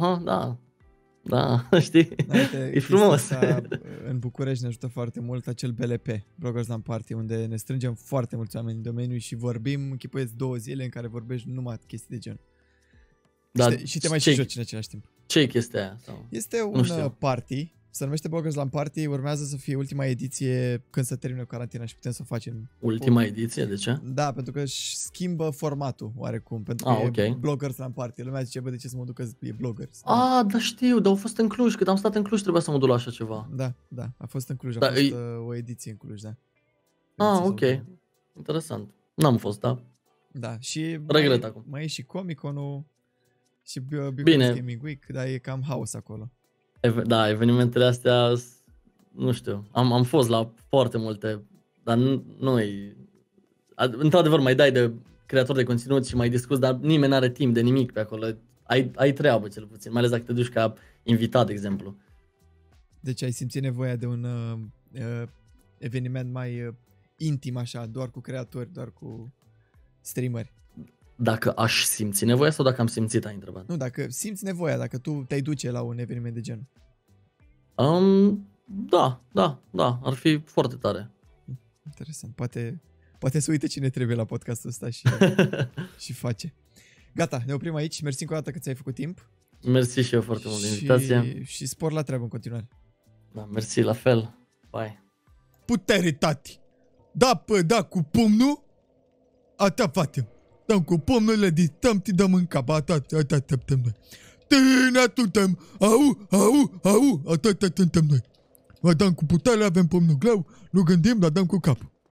da, știi? E frumos. În București ne ajută foarte mult acel BLP, Bloggers LAN Party, unde ne strângem foarte mulți oameni în domeniu și vorbim, închipuieți 2 zile în care vorbești numai chestii de genul. Da, și te mai și joci în același timp. Ce e chestia aia? Sau? Este un party, se numește Bloggers LAN Party, urmează să fie ultima ediție când se termină carantina și putem să o facem. Ultima ediție? De ce? Da, pentru că își schimbă formatul oarecum, pentru că e Bloggers LAN Party. Lumea zice, bă, de ce să mă duc că e Bloggers? Da știu, dar au fost în Cluj, când am stat în Cluj trebuia să mă duc la așa ceva. Da, a fost în Cluj, a fost o ediție în Cluj, da. Ok, interesant. N-am fost, da. Da, și regret acum. Mai e și Comic-Con-ul și Bine. Gaming Week, dar e cam haos acolo. Da, evenimentele astea, nu știu, am fost la foarte multe, dar nu e... Într-adevăr, mai dai de creator de conținut și mai discuți, dar nimeni n-are timp de nimic pe acolo. Ai treabă, cel puțin, mai ales dacă te duci ca invitat, de exemplu. Deci ai simțit nevoia de un eveniment mai intim, așa, doar cu creatori, doar cu streameri. Dacă aș simți nevoia sau dacă am simțit, ai întrebat? Nu, dacă simți nevoia, dacă tu te-ai duce la un eveniment de genul. Da, ar fi foarte tare. Interesant, poate să uite cine trebuie la podcastul ăsta și face. Gata, ne oprim aici, mersi încă o dată că ți-ai făcut timp. Mersi și eu foarte mult de invitație. Și spor la treabă în continuare. Da, mersi la fel, bye. Putere, tati! Da, cu pumnul, atât facem. Dăm cu pumnul, le distăm, te dăm în cap, atât suntem noi. Tine suntem, atât suntem noi. Vă dăm cu putere, avem pumnul greu, nu gândim, dar dăm cu capul.